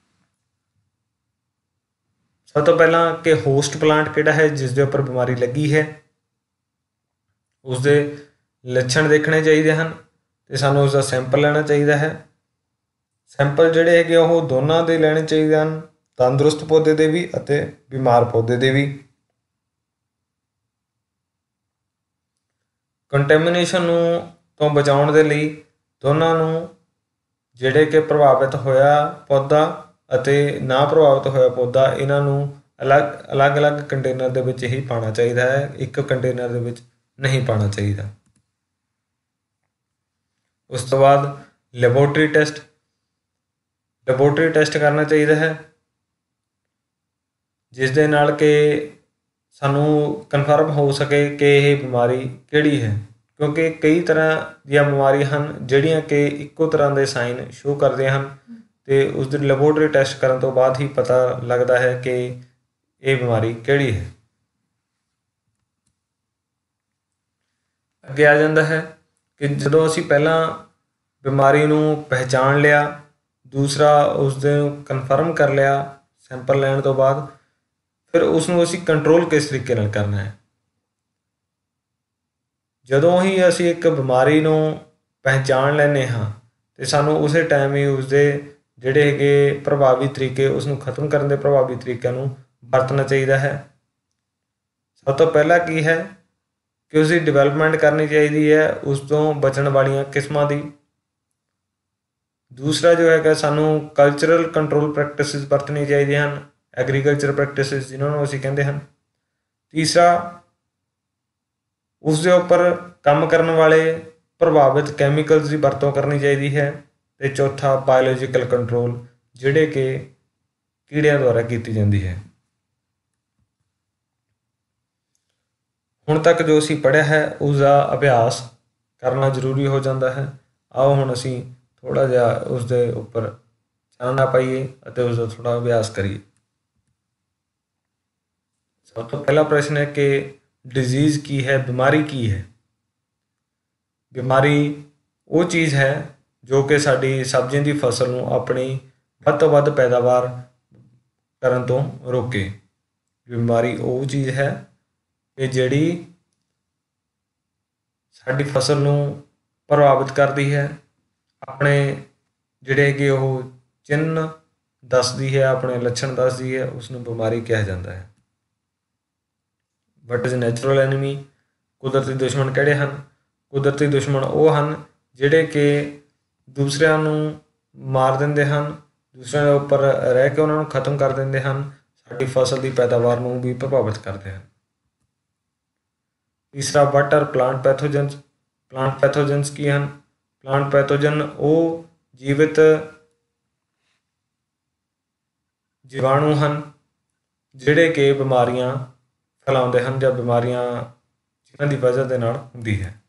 ਸਭ ਤੋਂ ਪਹਿਲਾਂ ਕਿ ਹੋਸਟ ਪਲਾਂਟ ਕਿਹੜਾ ਹੈ ਜਿਸ ਦੇ ਉੱਪਰ ਬਿਮਾਰੀ ਲੱਗੀ ਹੈ, ਉਸਦੇ ਲੱਛਣ ਦੇਖਣੇ ਚਾਹੀਦੇ ਹਨ ਅਤੇ ਸਾਨੂੰ ਉਸਦਾ ਸੈਂਪਲ ਲੈਣਾ ਚਾਹੀਦਾ ਹੈ। ਸੈਂਪਲ ਜਿਹੜੇ ਹੈਗੇ ਉਹ ਦੋਨਾਂ ਦੇ ਲੈਣੇ ਚਾਹੀਦੇ ਹਨ, ਤੰਦਰੁਸਤ ਪੌਦੇ ਦੇ ਵੀ ਅਤੇ ਬਿਮਾਰ ਪੌਦੇ ਦੇ ਵੀ। ਕੰਟੈਮੀਨੇਸ਼ਨ ਨੂੰ ਤੋਂ ਬਚਾਉਣ ਦੇ ਲਈ ਦੋਨਾਂ ਨੂੰ ਜਿਹੜੇ ਕਿ ਪ੍ਰਭਾਵਿਤ ਹੋਇਆ ਪੌਦਾ ਅਤੇ ਨਾ ਪ੍ਰਭਾਵਿਤ ਹੋਇਆ ਪੌਦਾ, ਇਹਨਾਂ ਨੂੰ ਅਲੱਗ ਅਲੱਗ ਅਲੱਗ ਕੰਟੇਨਰ ਦੇ ਵਿੱਚ ਹੀ ਪਾਉਣਾ ਚਾਹੀਦਾ ਹੈ। ਇੱਕ ਕੰਟੇਨਰ ਦੇ ਵਿੱਚ नहीं पाना चाहिए। उस तो बाद ਲੈਬੋਰਟਰੀ ਟੈਸਟ ਲੈਬੋਰਟਰੀ ਟੈਸਟ ਕਰਨਾ ਚਾਹੀਦਾ ਹੈ, ਜਿਸ ਦੇ ਨਾਲ ਕਿ ਸਾਨੂੰ ਕਨਫਰਮ ਹੋ ਸਕੇ ਕਿ ਇਹ ਬਿਮਾਰੀ ਕਿਹੜੀ ਹੈ, ਕਿਉਂਕਿ ਕਈ ਤਰ੍ਹਾਂ ਦੀਆਂ ਬਿਮਾਰੀਆਂ ਹਨ ਜਿਹੜੀਆਂ ਕਿ ਇੱਕੋ ਤਰ੍ਹਾਂ ਦੇ ਸਾਈਨ ਸ਼ੋਅ ਕਰਦੇ ਹਨ ਅਤੇ ਉਸ ਦੀ ਲੈਬੋਰਟਰੀ ਟੈਸਟ ਕਰਨ ਤੋਂ ਬਾਅਦ ਹੀ ਪਤਾ ਲੱਗਦਾ ਹੈ ਕਿ ਇਹ ਬਿਮਾਰੀ ਕਿਹੜੀ ਹੈ। ਅੱਗੇ ਆ ਜਾਂਦਾ ਹੈ ਕਿ ਜਦੋਂ ਅਸੀਂ ਪਹਿਲਾਂ ਬਿਮਾਰੀ ਨੂੰ ਪਹਿਚਾਣ ਲਿਆ, ਦੂਸਰਾ ਉਸ ਦੇ ਕਨਫਰਮ ਕਰ ਲਿਆ ਸੈਂਪਲ ਲੈਣ ਤੋਂ ਬਾਅਦ, ਫਿਰ ਉਸ ਨੂੰ ਅਸੀਂ ਕੰਟਰੋਲ ਕਿਸ ਤਰੀਕੇ ਨਾਲ ਕਰਨਾ ਹੈ। ਜਦੋਂ ਹੀ ਅਸੀਂ ਇੱਕ ਬਿਮਾਰੀ ਨੂੰ ਪਹਿਚਾਣ ਲੈਂਦੇ ਹਾਂ ਅਤੇ ਸਾਨੂੰ ਉਸੇ ਟਾਈਮ ਹੀ ਉਸਦੇ ਜਿਹੜੇ ਹੈਗੇ ਪ੍ਰਭਾਵੀ ਤਰੀਕੇ, ਉਸ ਨੂੰ ਖਤਮ ਕਰਨ ਦੇ ਪ੍ਰਭਾਵੀ ਤਰੀਕਿਆਂ ਨੂੰ ਵਰਤਣਾ ਚਾਹੀਦਾ ਹੈ। ਸਭ ਤੋਂ ਪਹਿਲਾਂ ਕੀ ਹੈ ਕਿ ਉਸਦੀ ਡਿਵੈਲਪਮੈਂਟ ਕਰਨੀ ਚਾਹੀਦੀ ਹੈ ਉਸ ਤੋਂ ਬਚਣ ਵਾਲੀਆਂ ਕਿਸਮਾਂ ਦੀ। ਦੂਸਰਾ ਜੋ ਹੈਗਾ ਸਾਨੂੰ ਕਲਚਰਲ ਕੰਟਰੋਲ ਪ੍ਰੈਕਟਿਸਿਸ ਵਰਤਣੀਆਂ ਚਾਹੀਦੀਆਂ ਹਨ, ਐਗਰੀਕਲਚਰ ਪ੍ਰੈਕਟਿਸਿਸ ਜਿਹਨਾਂ ਨੂੰ ਅਸੀਂ ਕਹਿੰਦੇ ਹਨ। ਤੀਸਰਾ ਉਸ ਦੇ ਉੱਪਰ ਕੰਮ ਕਰਨ ਵਾਲੇ ਪ੍ਰਭਾਵਿਤ ਕੈਮੀਕਲਸ ਦੀ ਵਰਤੋਂ ਕਰਨੀ ਚਾਹੀਦੀ ਹੈ। ਅਤੇ ਚੌਥਾ ਬਾਇਓਲੋਜੀਕਲ ਕੰਟਰੋਲ, ਜਿਹੜੇ ਕਿ ਕੀੜਿਆਂ ਦੁਆਰਾ ਕੀਤੀ ਜਾਂਦੀ ਹੈ। ਹੁਣ ਤੱਕ ਜੋ ਅਸੀਂ ਪੜ੍ਹਿਆ ਹੈ ਉਸ ਦਾ ਅਭਿਆਸ ਕਰਨਾ ਜ਼ਰੂਰੀ ਹੋ ਜਾਂਦਾ ਹੈ। ਆਓ ਹੁਣ ਅਸੀਂ ਥੋੜ੍ਹਾ ਜਿਹਾ ਉਸ ਦੇ ਉੱਪਰ ਚਾਨਣਾ ਪਾਈਏ ਅਤੇ ਉਸ ਦਾ ਥੋੜ੍ਹਾ ਅਭਿਆਸ ਕਰੀਏ। ਸਭ ਤੋਂ ਪਹਿਲਾ ਪ੍ਰਸ਼ਨ ਹੈ ਕਿ ਡਿਜ਼ੀਜ਼ ਕੀ ਹੈ, ਬਿਮਾਰੀ ਕੀ ਹੈ। ਬਿਮਾਰੀ ਉਹ ਚੀਜ਼ ਹੈ ਜੋ ਕਿ ਸਾਡੀ ਸਬਜ਼ੀਆਂ ਦੀ ਫਸਲ ਨੂੰ ਆਪਣੀ ਵੱਧ ਤੋਂ ਵੱਧ ਪੈਦਾਵਾਰ ਕਰਨ ਤੋਂ ਰੋਕੇ। ਬਿਮਾਰੀ ਉਹ ਚੀਜ਼ ਹੈ ਕਿ ਜਿਹੜੀ ਸਾਡੀ ਫਸਲ ਨੂੰ ਪ੍ਰਭਾਵਿਤ ਕਰਦੀ ਹੈ, ਆਪਣੇ ਜਿਹੜੇ ਕਿ ਉਹ ਚਿੰਨ੍ਹ ਦੱਸਦੀ ਹੈ, ਆਪਣੇ ਲੱਛਣ ਦੱਸਦੀ ਹੈ, ਉਸ ਨੂੰ ਬਿਮਾਰੀ ਕਿਹਾ ਜਾਂਦਾ ਹੈ। ਵਟ ਇਜ਼ ਨੈਚੁਰਲ ਐਨੀਮੀ, ਕੁਦਰਤੀ ਦੁਸ਼ਮਣ ਕਿਹੜੇ ਹਨ। ਕੁਦਰਤੀ ਦੁਸ਼ਮਣ ਉਹ ਹਨ ਜਿਹੜੇ ਕਿ ਦੂਸਰਿਆਂ ਨੂੰ ਮਾਰ ਦਿੰਦੇ ਹਨ, ਦੂਸਰਿਆਂ ਦੇ ਉੱਪਰ ਰਹਿ ਕੇ ਉਹਨਾਂ ਨੂੰ ਖਤਮ ਕਰ ਦਿੰਦੇ ਹਨ, ਸਾਡੀ ਫਸਲ ਦੀ ਪੈਦਾਵਾਰ ਨੂੰ ਵੀ ਪ੍ਰਭਾਵਿਤ ਕਰਦੇ ਹਨ। ਤੀਸਰਾ what are plant pathogens, plant pathogens ਕੀ ਹਨ। ਪਲਾਂਟ ਪੈਥੋਜਨ ਉਹ ਜੀਵਿਤ ਜੀਵਾਣੂ ਹਨ ਜਿਹੜੇ ਕਿ ਬਿਮਾਰੀਆਂ ਫੈਲਾਉਂਦੇ ਹਨ ਜਾਂ ਬਿਮਾਰੀਆਂ ਜਿਨ੍ਹਾਂ ਦੀ ਵਜ੍ਹਾ ਦੇ ਨਾਲ ਹੁੰਦੀ ਹੈ।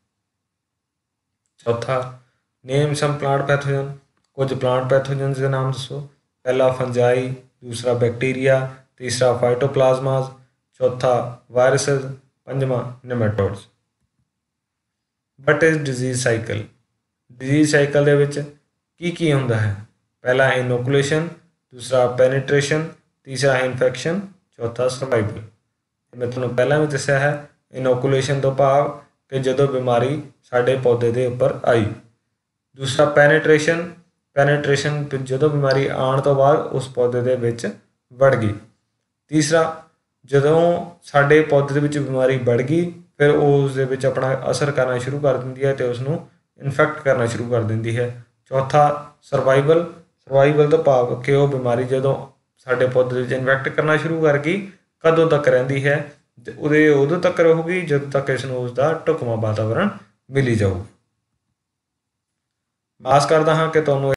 ਚੌਥਾ ਨੇਮ ਸਮ ਪਲਾਂਟ ਪੈਥੋਜਨ, ਕੁਝ ਪਲਾਂਟ ਪੈਥੋਜਨਸ ਦੇ ਨਾਮ ਦੱਸੋ। ਪਹਿਲਾ ਫੰਜਾਈ, ਦੂਸਰਾ ਬੈਕਟੀਰੀਆ, ਤੀਸਰਾ ਫਾਈਟੋਪਲਾਜ਼ਮਾਸ, ਚੌਥਾ ਵਾਇਰਸਿਸ, ਪੰਜਵਾਂ nematodes. What is disease cycle, disease cycle ਦੇ ਵਿੱਚ ਕੀ ਕੀ ਹੁੰਦਾ ਹੈ। ਪਹਿਲਾ ਇਨੋਕੂਲੇਸ਼ਨ, ਦੂਸਰਾ ਪੈਨੀਟ੍ਰੇਸ਼ਨ, ਤੀਸਰਾ ਇਨਫੈਕਸ਼ਨ, ਚੌਥਾ ਸਰਵਾਈਵਲ। ਮੈਂ ਤੁਹਾਨੂੰ ਪਹਿਲਾਂ ਵੀ ਦੱਸਿਆ ਹੈ ਇਨੋਕੂਲੇਸ਼ਨ ਤੋਂ ਭਾਵ ਕਿ ਜਦੋਂ ਬਿਮਾਰੀ ਸਾਡੇ ਪੌਦੇ ਦੇ ਉੱਪਰ ਆਈ। ਦੂਸਰਾ ਪੈਨੀਟ੍ਰੇਸ਼ਨ, ਪੈਨੀਟ੍ਰੇਸ਼ਨ ਜਦੋਂ ਬਿਮਾਰੀ ਆਉਣ ਤੋਂ ਬਾਅਦ ਉਸ ਪੌਦੇ ਦੇ ਵਿੱਚ ਵੜ ਗਈ। ਤੀਸਰਾ ਜਦੋਂ ਸਾਡੇ ਪੌਦੇ ਦੇ ਵਿੱਚ ਬਿਮਾਰੀ ਵੜ ਗਈ ਫਿਰ ਉਹ ਉਸ ਦੇ ਵਿੱਚ ਆਪਣਾ ਅਸਰ ਕਰਨਾ ਸ਼ੁਰੂ ਕਰ ਦਿੰਦੀ ਹੈ ਅਤੇ ਉਸ ਨੂੰ ਇਨਫੈਕਟ ਕਰਨਾ ਸ਼ੁਰੂ ਕਰ ਦਿੰਦੀ ਹੈ। ਚੌਥਾ ਸਰਵਾਈਵਲ, ਸਰਵਾਈਵਲ ਤੋਂ ਭਾਵ ਕਿ ਉਹ ਬਿਮਾਰੀ ਜਦੋਂ ਸਾਡੇ ਪੌਦੇ ਦੇ ਵਿੱਚ ਇਨਫੈਕਟ ਕਰਨਾ ਸ਼ੁਰੂ ਕਰ ਗਈ ਕਦੋਂ ਤੱਕ ਰਹਿੰਦੀ ਹੈ, ਉਹਦੇ ਉਦੋਂ ਤੱਕ ਰਹੂਗੀ ਜਦੋਂ ਤੱਕ ਇਸ ਨੂੰ ਉਸਦਾ ਢੁਕਵਾਂ ਵਾਤਾਵਰਨ ਮਿਲੀ ਜਾਊ। ਆਸ ਕਰਦਾ ਹਾਂ ਕਿ ਤੁਹਾਨੂੰ